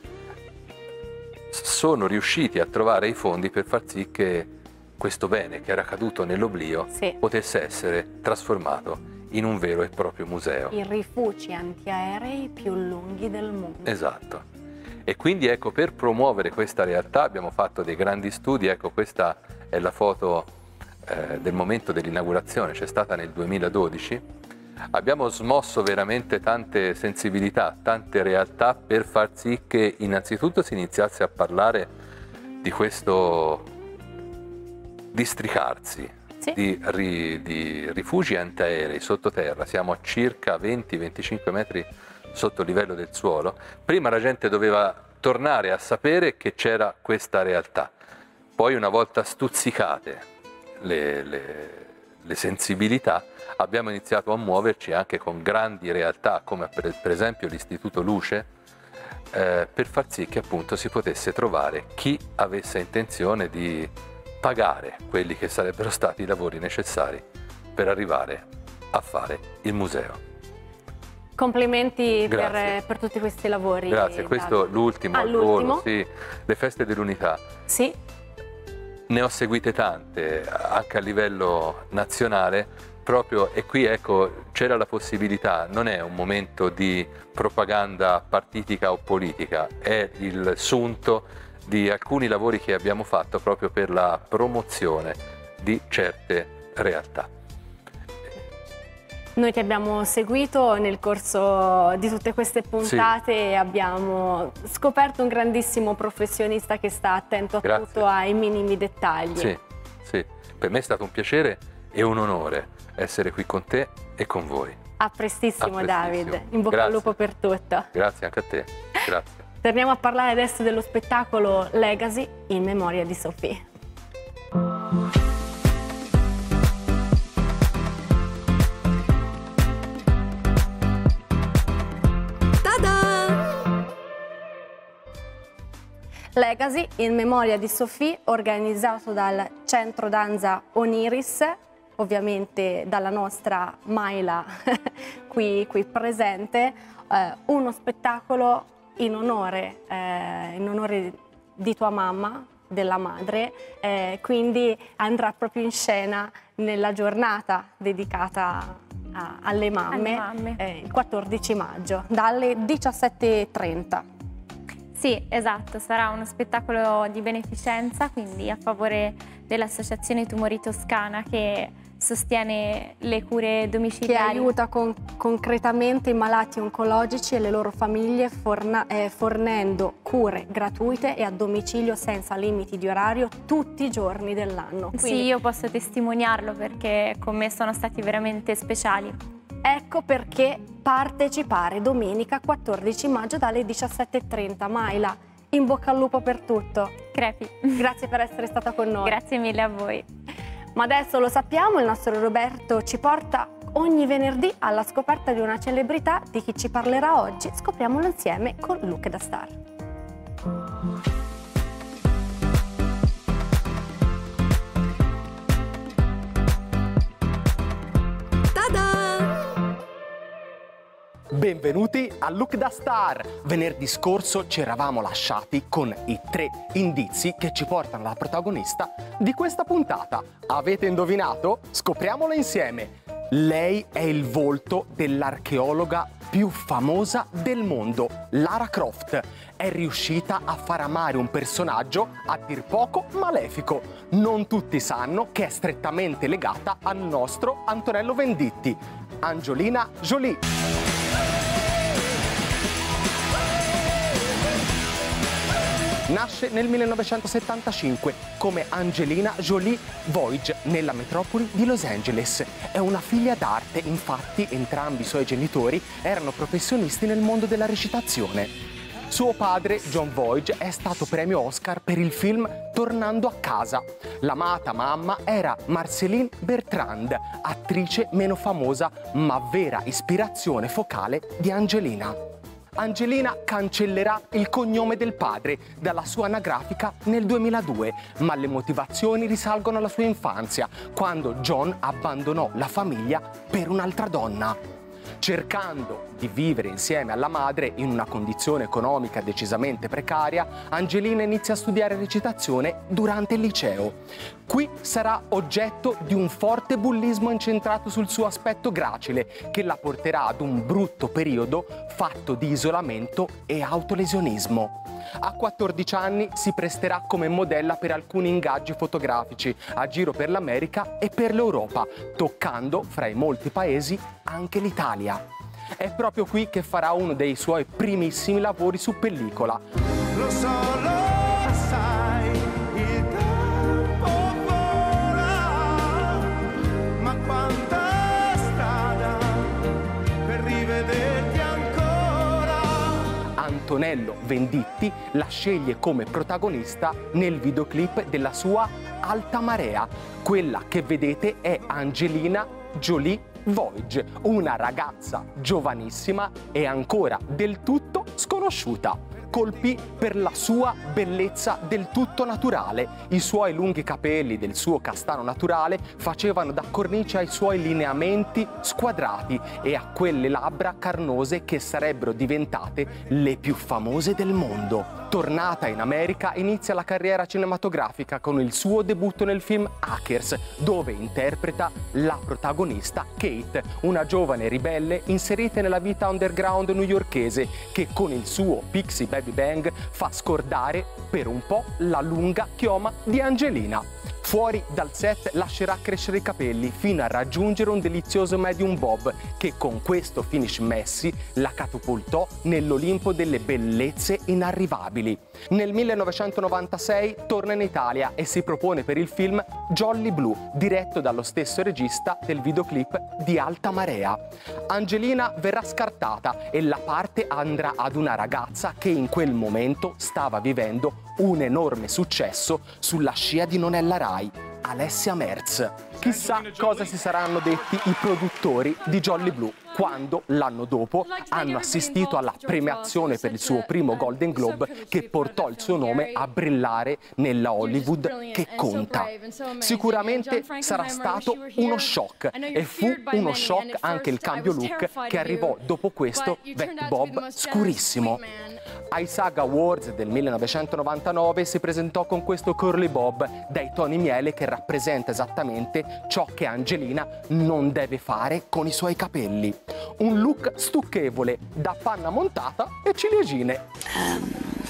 Speaker 8: sono riusciti a trovare i fondi per far sì che questo bene che era caduto nell'oblio
Speaker 3: Sì.
Speaker 8: potesse essere trasformato in un vero e proprio museo.
Speaker 3: I rifugi antiaerei più lunghi del mondo.
Speaker 8: Esatto. E quindi ecco, per promuovere questa realtà abbiamo fatto dei grandi studi. Ecco, questa è la foto eh, del momento dell'inaugurazione, c'è stata nel duemiladodici, abbiamo smosso veramente tante sensibilità, tante realtà per far sì che innanzitutto si iniziasse a parlare di questo districarsi sì. di, ri, di rifugi antiaerei sottoterra. Siamo a circa venti venticinque metri sotto il livello del suolo. Prima la gente doveva tornare a sapere che c'era questa realtà. Poi, una volta stuzzicate le, le, le sensibilità, abbiamo iniziato a muoverci anche con grandi realtà come per, per esempio l'Istituto Luce, eh, per far sì che appunto si potesse trovare chi avesse intenzione di pagare quelli che sarebbero stati i lavori necessari per arrivare a fare il museo.
Speaker 3: Complimenti per, per tutti questi lavori.
Speaker 8: Grazie, questo è l'ultimo
Speaker 3: ah,
Speaker 8: al volo, sì, le feste dell'unità.
Speaker 3: Sì.
Speaker 8: Ne ho seguite tante, anche a livello nazionale, proprio, e qui ecco c'era la possibilità, non è un momento di propaganda partitica o politica, è il sunto di alcuni lavori che abbiamo fatto proprio per la promozione di certe realtà.
Speaker 3: Noi ti abbiamo seguito nel corso di tutte queste puntate sì. e abbiamo scoperto un grandissimo professionista che sta attento a
Speaker 8: Grazie.
Speaker 3: tutto, ai minimi dettagli.
Speaker 8: Sì, sì, per me è stato un piacere e un onore essere qui con te e con voi.
Speaker 3: A prestissimo,
Speaker 8: a prestissimo.
Speaker 3: David, in bocca
Speaker 8: Grazie.
Speaker 3: al lupo per tutto.
Speaker 8: Grazie anche a te, grazie.
Speaker 3: Torniamo a parlare adesso dello spettacolo Legacy in memoria di Sophie. Legacy in memoria di Sophie, organizzato dal Centro Danza Oniris, ovviamente dalla nostra Maila qui, qui presente, eh, uno spettacolo in onore, eh, in onore di tua mamma, della madre, eh, quindi andrà proprio in scena nella giornata dedicata a, alle mamme, alle mamme. Eh, il quattordici maggio, dalle diciassette e trenta.
Speaker 9: Sì, esatto, sarà uno spettacolo di beneficenza, quindi a favore dell'Associazione Tumori Toscana che sostiene le cure domiciliari.
Speaker 3: Che aiuta con, concretamente i malati oncologici e le loro famiglie forna, eh, fornendo cure gratuite e a domicilio senza limiti di orario tutti i giorni dell'anno.
Speaker 9: Sì, io posso testimoniarlo perché con me sono stati veramente speciali.
Speaker 3: Ecco perché partecipare domenica quattordici maggio dalle diciassette e trenta. Maila, in bocca al lupo per tutto.
Speaker 9: Crepi.
Speaker 3: Grazie per essere stata con noi.
Speaker 9: Grazie mille a voi.
Speaker 3: Ma adesso lo sappiamo, il nostro Roberto ci porta ogni venerdì alla scoperta di una celebrità. Di chi ci parlerà oggi? Scopriamolo insieme con Look da Star.
Speaker 14: Benvenuti a Look da Star! Venerdì scorso ci eravamo lasciati con i tre indizi che ci portano alla protagonista di questa puntata. Avete indovinato? Scopriamolo insieme! Lei è il volto dell'archeologa più famosa del mondo, Lara Croft. È riuscita a far amare un personaggio a dir poco malefico. Non tutti sanno che è strettamente legata al nostro Antonello Venditti, Angelina Jolie. Nasce nel millenovecentosettantacinque come Angelina Jolie Voige nella metropoli di Los Angeles. È una figlia d'arte, infatti entrambi i suoi genitori erano professionisti nel mondo della recitazione. Suo padre, John Voige, è stato premio Oscar per il film Tornando a casa. L'amata mamma era Marceline Bertrand, attrice meno famosa ma vera ispirazione focale di Angelina. Angelina cancellerà il cognome del padre dalla sua anagrafica nel duemiladue, ma le motivazioni risalgono alla sua infanzia, quando John abbandonò la famiglia per un'altra donna. Cercando di di vivere insieme alla madre in una condizione economica decisamente precaria, Angelina inizia a studiare recitazione durante il liceo. Qui sarà oggetto di un forte bullismo incentrato sul suo aspetto gracile, che la porterà ad un brutto periodo fatto di isolamento e autolesionismo. A quattordici anni si presterà come modella per alcuni ingaggi fotografici a giro per l'America e per l'Europa, toccando fra i molti paesi anche l'Italia. È proprio qui che farà uno dei suoi primissimi lavori su pellicola.
Speaker 7: Lo so, lo sai, il tempo vola, ma quanta strada per rivederti ancora.
Speaker 14: Antonello Venditti la sceglie come protagonista nel videoclip della sua Alta Marea. Quella che vedete è Angelina Jolie Voyage, una ragazza giovanissima e ancora del tutto sconosciuta. Colpì per la sua bellezza del tutto naturale. I suoi lunghi capelli del suo castano naturale facevano da cornice ai suoi lineamenti squadrati e a quelle labbra carnose che sarebbero diventate le più famose del mondo. Tornata in America, inizia la carriera cinematografica con il suo debutto nel film Hackers, dove interpreta la protagonista Kate, una giovane ribelle inserita nella vita underground newyorkese che con il suo Pixie Baby Bang fa scordare per un po' la lunga chioma di Angelina. Fuori dal set lascerà crescere i capelli fino a raggiungere un delizioso medium bob che con questo finish Messi la catapultò nell'Olimpo delle bellezze inarrivabili. Nel millenovecentonovantasei torna in Italia e si propone per il film Jolly Blue, diretto dallo stesso regista del videoclip di Alta Marea. Angelina verrà scartata e la parte andrà ad una ragazza che in quel momento stava vivendo un enorme successo sulla scia di Nonella Rai, Alessia Merz. Chissà cosa si saranno detti i produttori di Jolly Blue quando l'anno dopo hanno assistito alla premiazione per il suo primo Golden Globe che portò il suo nome a brillare nella Hollywood che conta. Sicuramente sarà stato uno shock e fu uno shock anche il cambio look che arrivò dopo questo vecchio bob scurissimo. Ai SAG Awards del millenovecentonovantanove si presentò con questo curly bob dai toni miele che rappresenta esattamente ciò che Angelina non deve fare con i suoi capelli. Un look stucchevole, da panna montata e ciliegine.
Speaker 15: Um,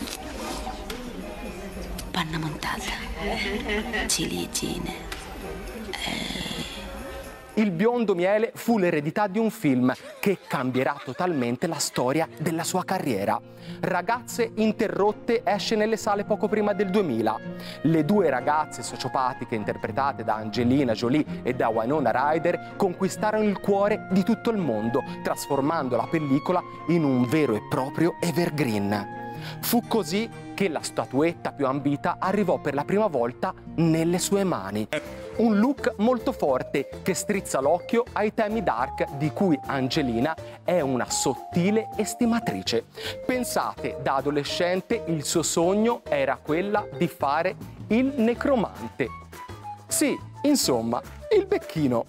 Speaker 15: panna montata, ciliegine. Eh.
Speaker 14: Il biondo miele fu l'eredità di un film che cambierà totalmente la storia della sua carriera. Ragazze interrotte esce nelle sale poco prima del duemila. Le due ragazze sociopatiche interpretate da Angelina Jolie e da Winona Ryder conquistarono il cuore di tutto il mondo, trasformando la pellicola in un vero e proprio evergreen. Fu così che la statuetta più ambita arrivò per la prima volta nelle sue mani. Un look molto forte che strizza l'occhio ai temi dark di cui Angelina è una sottile estimatrice. Pensate, da adolescente il suo sogno era quella di fare il necromante. Sì, insomma, il becchino.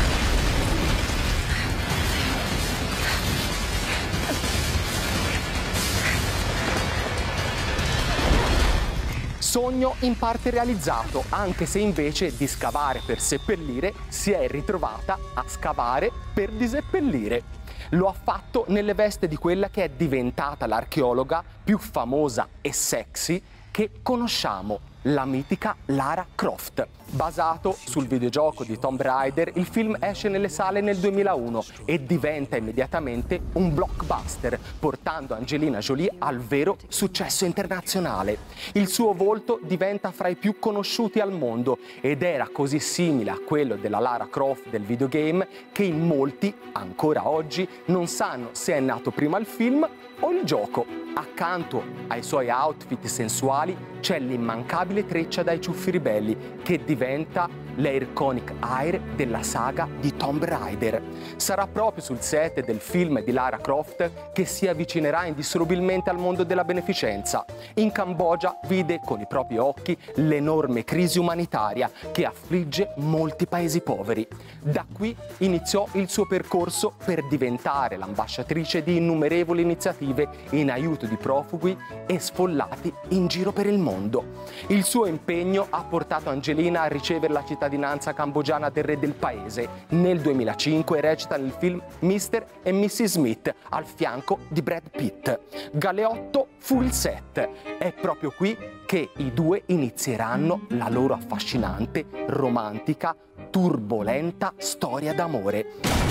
Speaker 14: Sogno in parte realizzato, anche se invece di scavare per seppellire si è ritrovata a scavare per diseppellire. Lo ha fatto nelle vesti di quella che è diventata l'archeologa più famosa e sexy che conosciamo, la mitica Lara Croft. Basato sul videogioco di Tomb Raider, il film esce nelle sale nel duemilauno e diventa immediatamente un blockbuster, portando Angelina Jolie al vero successo internazionale. Il suo volto diventa fra i più conosciuti al mondo ed era così simile a quello della Lara Croft del videogame che in molti, ancora oggi, non sanno se è nato prima il film o il gioco. Accanto ai suoi outfit sensuali c'è l'immancabile treccia dai ciuffi ribelli che diventa l'Airconic Air della saga di Tomb Raider. Sarà proprio sul set del film di Lara Croft che si avvicinerà indissolubilmente al mondo della beneficenza. In Cambogia vide con i propri occhi l'enorme crisi umanitaria che affligge molti paesi poveri. Da qui iniziò il suo percorso per diventare l'ambasciatrice di innumerevoli iniziative in aiuto di profughi e sfollati in giro per il mondo. Il suo impegno ha portato Angelina a ricevere la cittadinanza cambogiana del re del paese. Nel duemilacinque recita nel film mister e missus Smith al fianco di Brad Pitt. Galeotto fu il set. È proprio qui che i due inizieranno la loro affascinante, romantica, turbolenta storia d'amore.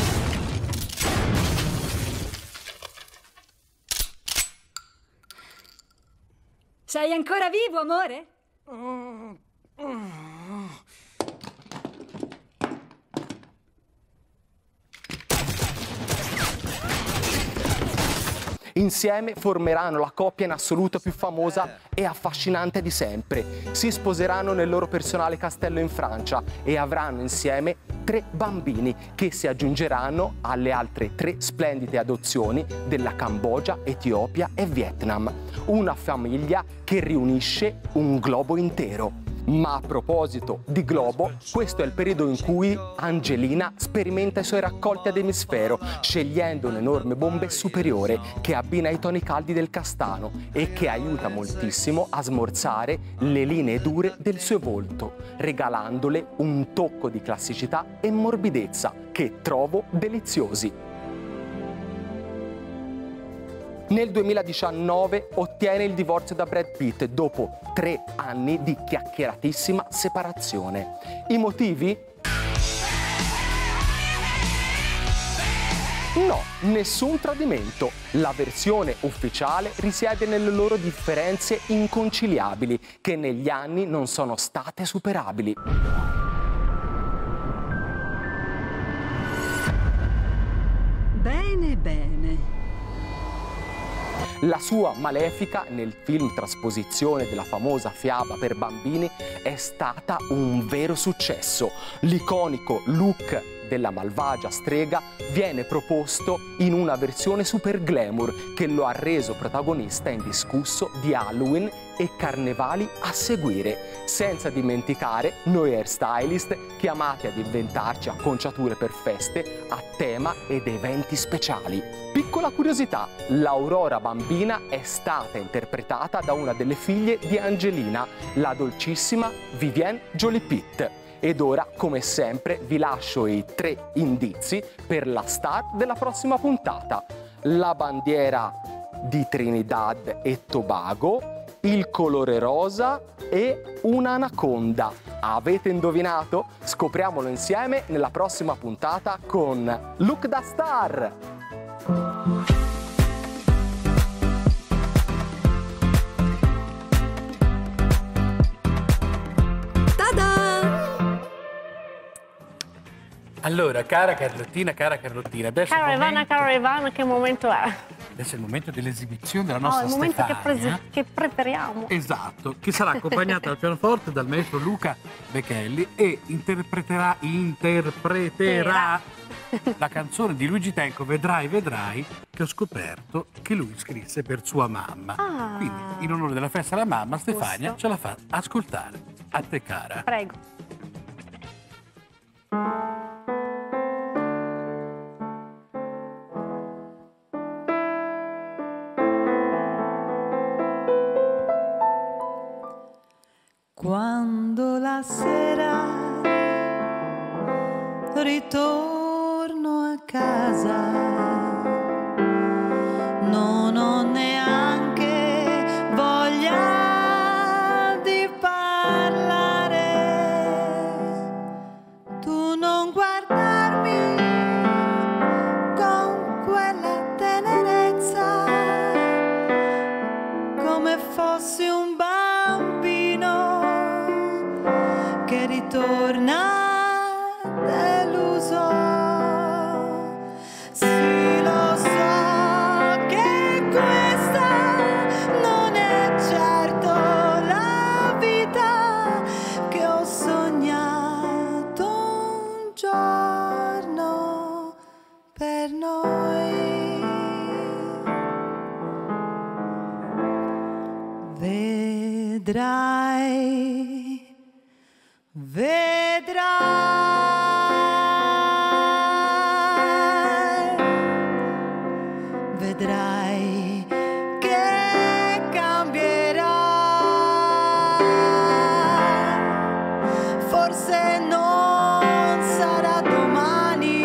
Speaker 16: Sei ancora vivo, amore?
Speaker 14: Insieme formeranno la coppia in assoluto più famosa e affascinante di sempre. Si sposeranno nel loro personale castello in Francia e avranno insieme tre bambini che si aggiungeranno alle altre tre splendide adozioni della Cambogia, Etiopia e Vietnam. Una famiglia che riunisce un globo intero. Ma a proposito di globo, questo è il periodo in cui Angelina sperimenta i suoi raccolti ad emisfero, scegliendo un'enorme bomba superiore che abbina i toni caldi del castano e che aiuta moltissimo a smorzare le linee dure del suo volto, regalandole un tocco di classicità e morbidezza che trovo deliziosi. Nel duemiladiciannove ottiene il divorzio da Brad Pitt dopo tre anni di chiacchieratissima separazione. I motivi? No, nessun tradimento. La versione ufficiale risiede nelle loro differenze inconciliabili che negli anni non sono state superabili.
Speaker 16: Bene, bene.
Speaker 14: La sua Malefica nel film trasposizione della famosa fiaba per bambini è stata un vero successo. L'iconico look della malvagia strega viene proposto in una versione super glamour che lo ha reso protagonista indiscusso di Halloween e carnevali a seguire, senza dimenticare noi hairstylist chiamati ad inventarci acconciature per feste a tema ed eventi speciali. Piccola curiosità, l'Aurora bambina è stata interpretata da una delle figlie di Angelina, la dolcissima Vivienne Jolie Pitt. Ed ora, come sempre, vi lascio i tre indizi per la star della prossima puntata. La bandiera di Trinidad e Tobago, il colore rosa e un'anaconda. Avete indovinato? Scopriamolo insieme nella prossima puntata con Look da Star!
Speaker 11: Allora, cara Carlottina, cara Carlottina, adesso
Speaker 3: Cara
Speaker 11: è il
Speaker 3: Ivana,
Speaker 11: momento...
Speaker 3: cara Ivana, che momento è?
Speaker 11: Adesso è il momento dell'esibizione della
Speaker 3: No,
Speaker 11: nostra
Speaker 3: il momento che,
Speaker 11: Stefania.
Speaker 3: presi- che prepariamo.
Speaker 11: Esatto, che sarà accompagnata al pianoforte dal maestro Luca Becchelli e interpreterà, interpreterà la canzone di Luigi Tenco, Vedrai, vedrai, che ho scoperto che lui scrisse per sua mamma.
Speaker 3: Ah.
Speaker 11: Quindi, in onore della festa della mamma, Stefania
Speaker 3: Giusto.
Speaker 11: ce la fa ascoltare. A te, cara.
Speaker 3: Prego.
Speaker 17: Quando la sera ritorno a casa, non ho neanche voglia di parlare. Tu non guardarmi con quella tenerezza, come fossi un bambino che ritorna deluso. Sì, lo so che questa non è certo la vita che ho sognato Vedrai, vedrai, vedrai che cambierà. Forse non sarà domani,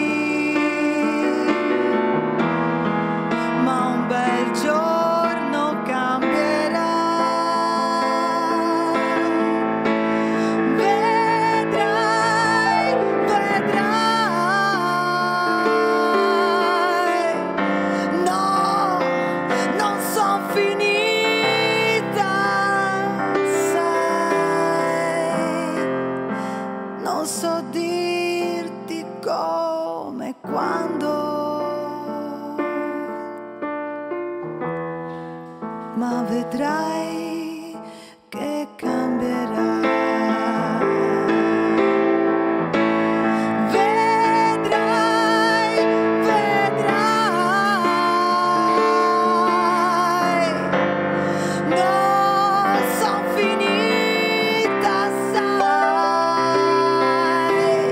Speaker 17: ma un bel giorno cambierà. Vedrai, vedrai. No, non son finita, sai. Non so dirti come e quando, ma vedrai che cambierà. Vedrai, vedrai. Non son finita, sai.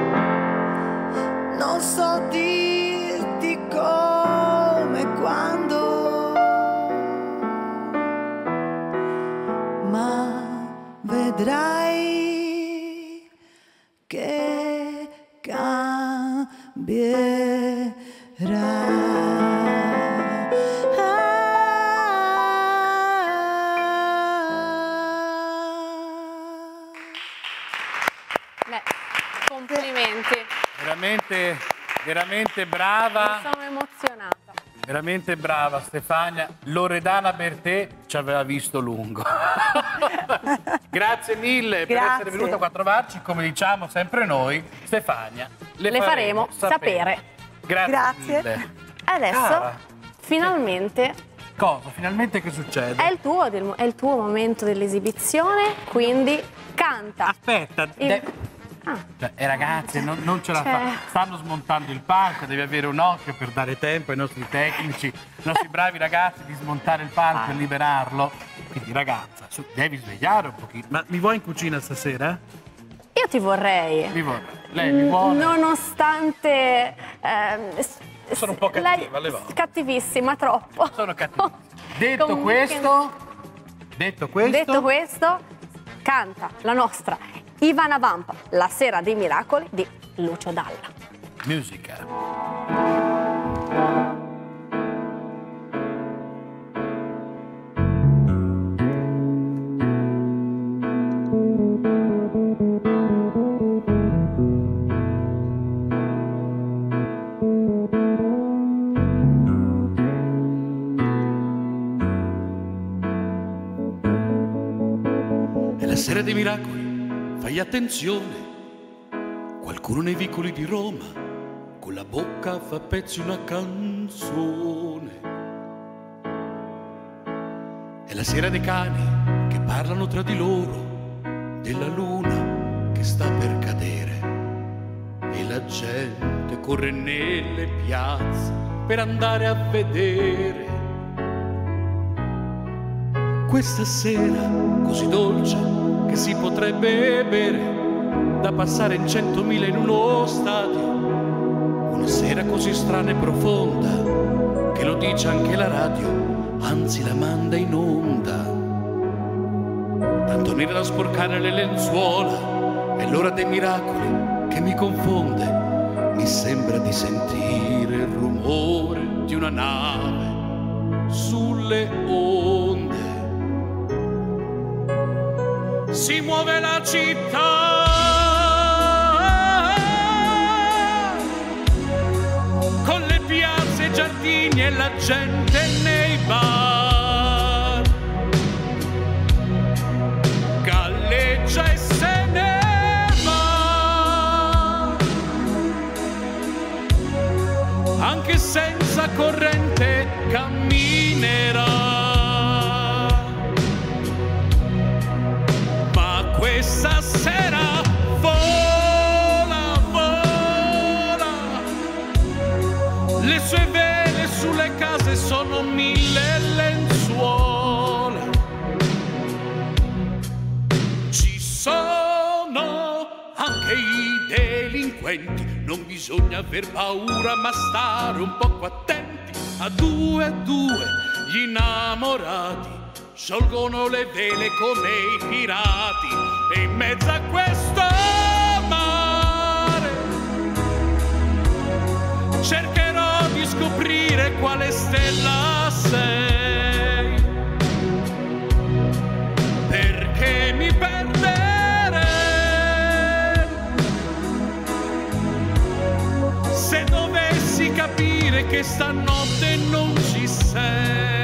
Speaker 17: Non so dirti come e quando, ma vedrai che cambierà.
Speaker 3: Beh, complimenti.
Speaker 11: Veramente, veramente brava.
Speaker 3: Sono emozionata.
Speaker 11: Veramente brava Stefania. Loredana Bertè ci aveva visto lungo. Grazie mille per
Speaker 3: Grazie.
Speaker 11: essere venuta qua a trovarci. Come diciamo sempre noi, Stefania, le,
Speaker 3: Le faremo sapere.
Speaker 11: Grazie,
Speaker 3: Grazie.
Speaker 11: mille.
Speaker 3: Adesso,
Speaker 11: Cara.
Speaker 3: finalmente,
Speaker 11: Cosa? Finalmente che succede?
Speaker 3: è il tuo, del- è il tuo momento dell'esibizione, quindi canta.
Speaker 11: Aspetta,
Speaker 3: Il-
Speaker 11: de- Cioè, eh, ragazze, non, non ce la
Speaker 3: Cioè.
Speaker 11: fa. Stanno smontando il palco, devi avere un occhio per dare tempo ai nostri tecnici, ai nostri bravi ragazzi di smontare il palco e liberarlo. Quindi ragazza, su, devi svegliare un pochino. Ma mi vuoi in cucina stasera?
Speaker 3: Io ti vorrei.
Speaker 11: Mi vuole. Lei mi vuole?
Speaker 3: Nonostante... ehm, s-
Speaker 11: Sono un po'
Speaker 3: lei-
Speaker 11: cattiva, le va.
Speaker 3: Cattivissima, troppo.
Speaker 11: Sono cattiva. Detto
Speaker 3: Comunque-
Speaker 11: questo, detto questo,
Speaker 3: Detto questo, canta la nostra Ivana Vampa, La sera dei miracoli di Lucio Dalla.
Speaker 11: musica.
Speaker 18: È la sera dei miracoli, fai attenzione. Qualcuno nei vicoli di Roma con la bocca fa pezzi una canzone. È la sera dei cani che parlano tra di loro, della luna che sta per cadere, e la gente corre nelle piazze per andare a vedere. Questa sera così dolce che si potrebbe bere, da passare in centomila in uno stadio. Una sera così strana e profonda che lo dice anche la radio, anzi la manda in onda. Tanto nera da sporcare le lenzuola, è l'ora dei miracoli che mi confonde. Mi sembra di sentire il rumore di una nave sulle onde. Si muove la città, con le piazze, i giardini e la gente nei bar. Galleggia e se ne va, anche senza corrente camminerà. Questa sera vola, vola, le sue vele sulle case sono mille, le divertenti. Non bisogna aver paura ma stare un poco attenti. A due a due gli innamorati sciolgono le vele come i pirati, e in mezzo a questo mare cercherò di scoprire quale stella sei, perché mi perderei se dovessi capire che stanotte non ci sei.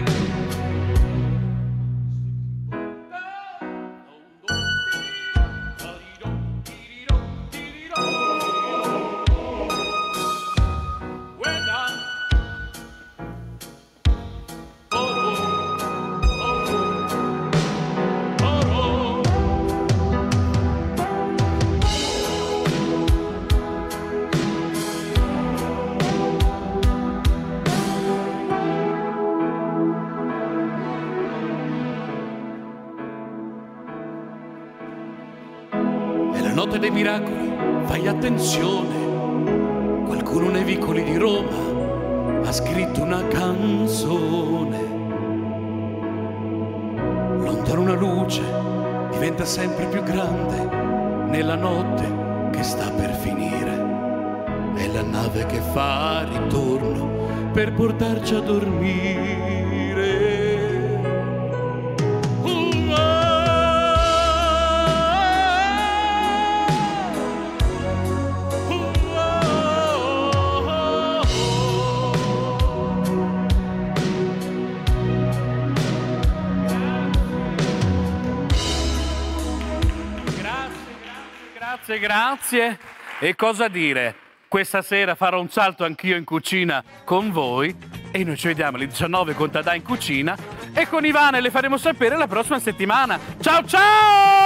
Speaker 18: Notte dei miracoli, fai attenzione, qualcuno nei vicoli di Roma ha scritto una canzone. Lontano una luce diventa sempre più grande nella notte che sta per finire. È la nave che fa ritorno per portarci a dormire.
Speaker 11: Grazie, grazie. E cosa dire? Questa sera farò un salto anch'io in cucina con voi e noi ci vediamo alle diciannove con Tadà in cucina e con Ivana le faremo sapere la prossima settimana. Ciao ciao!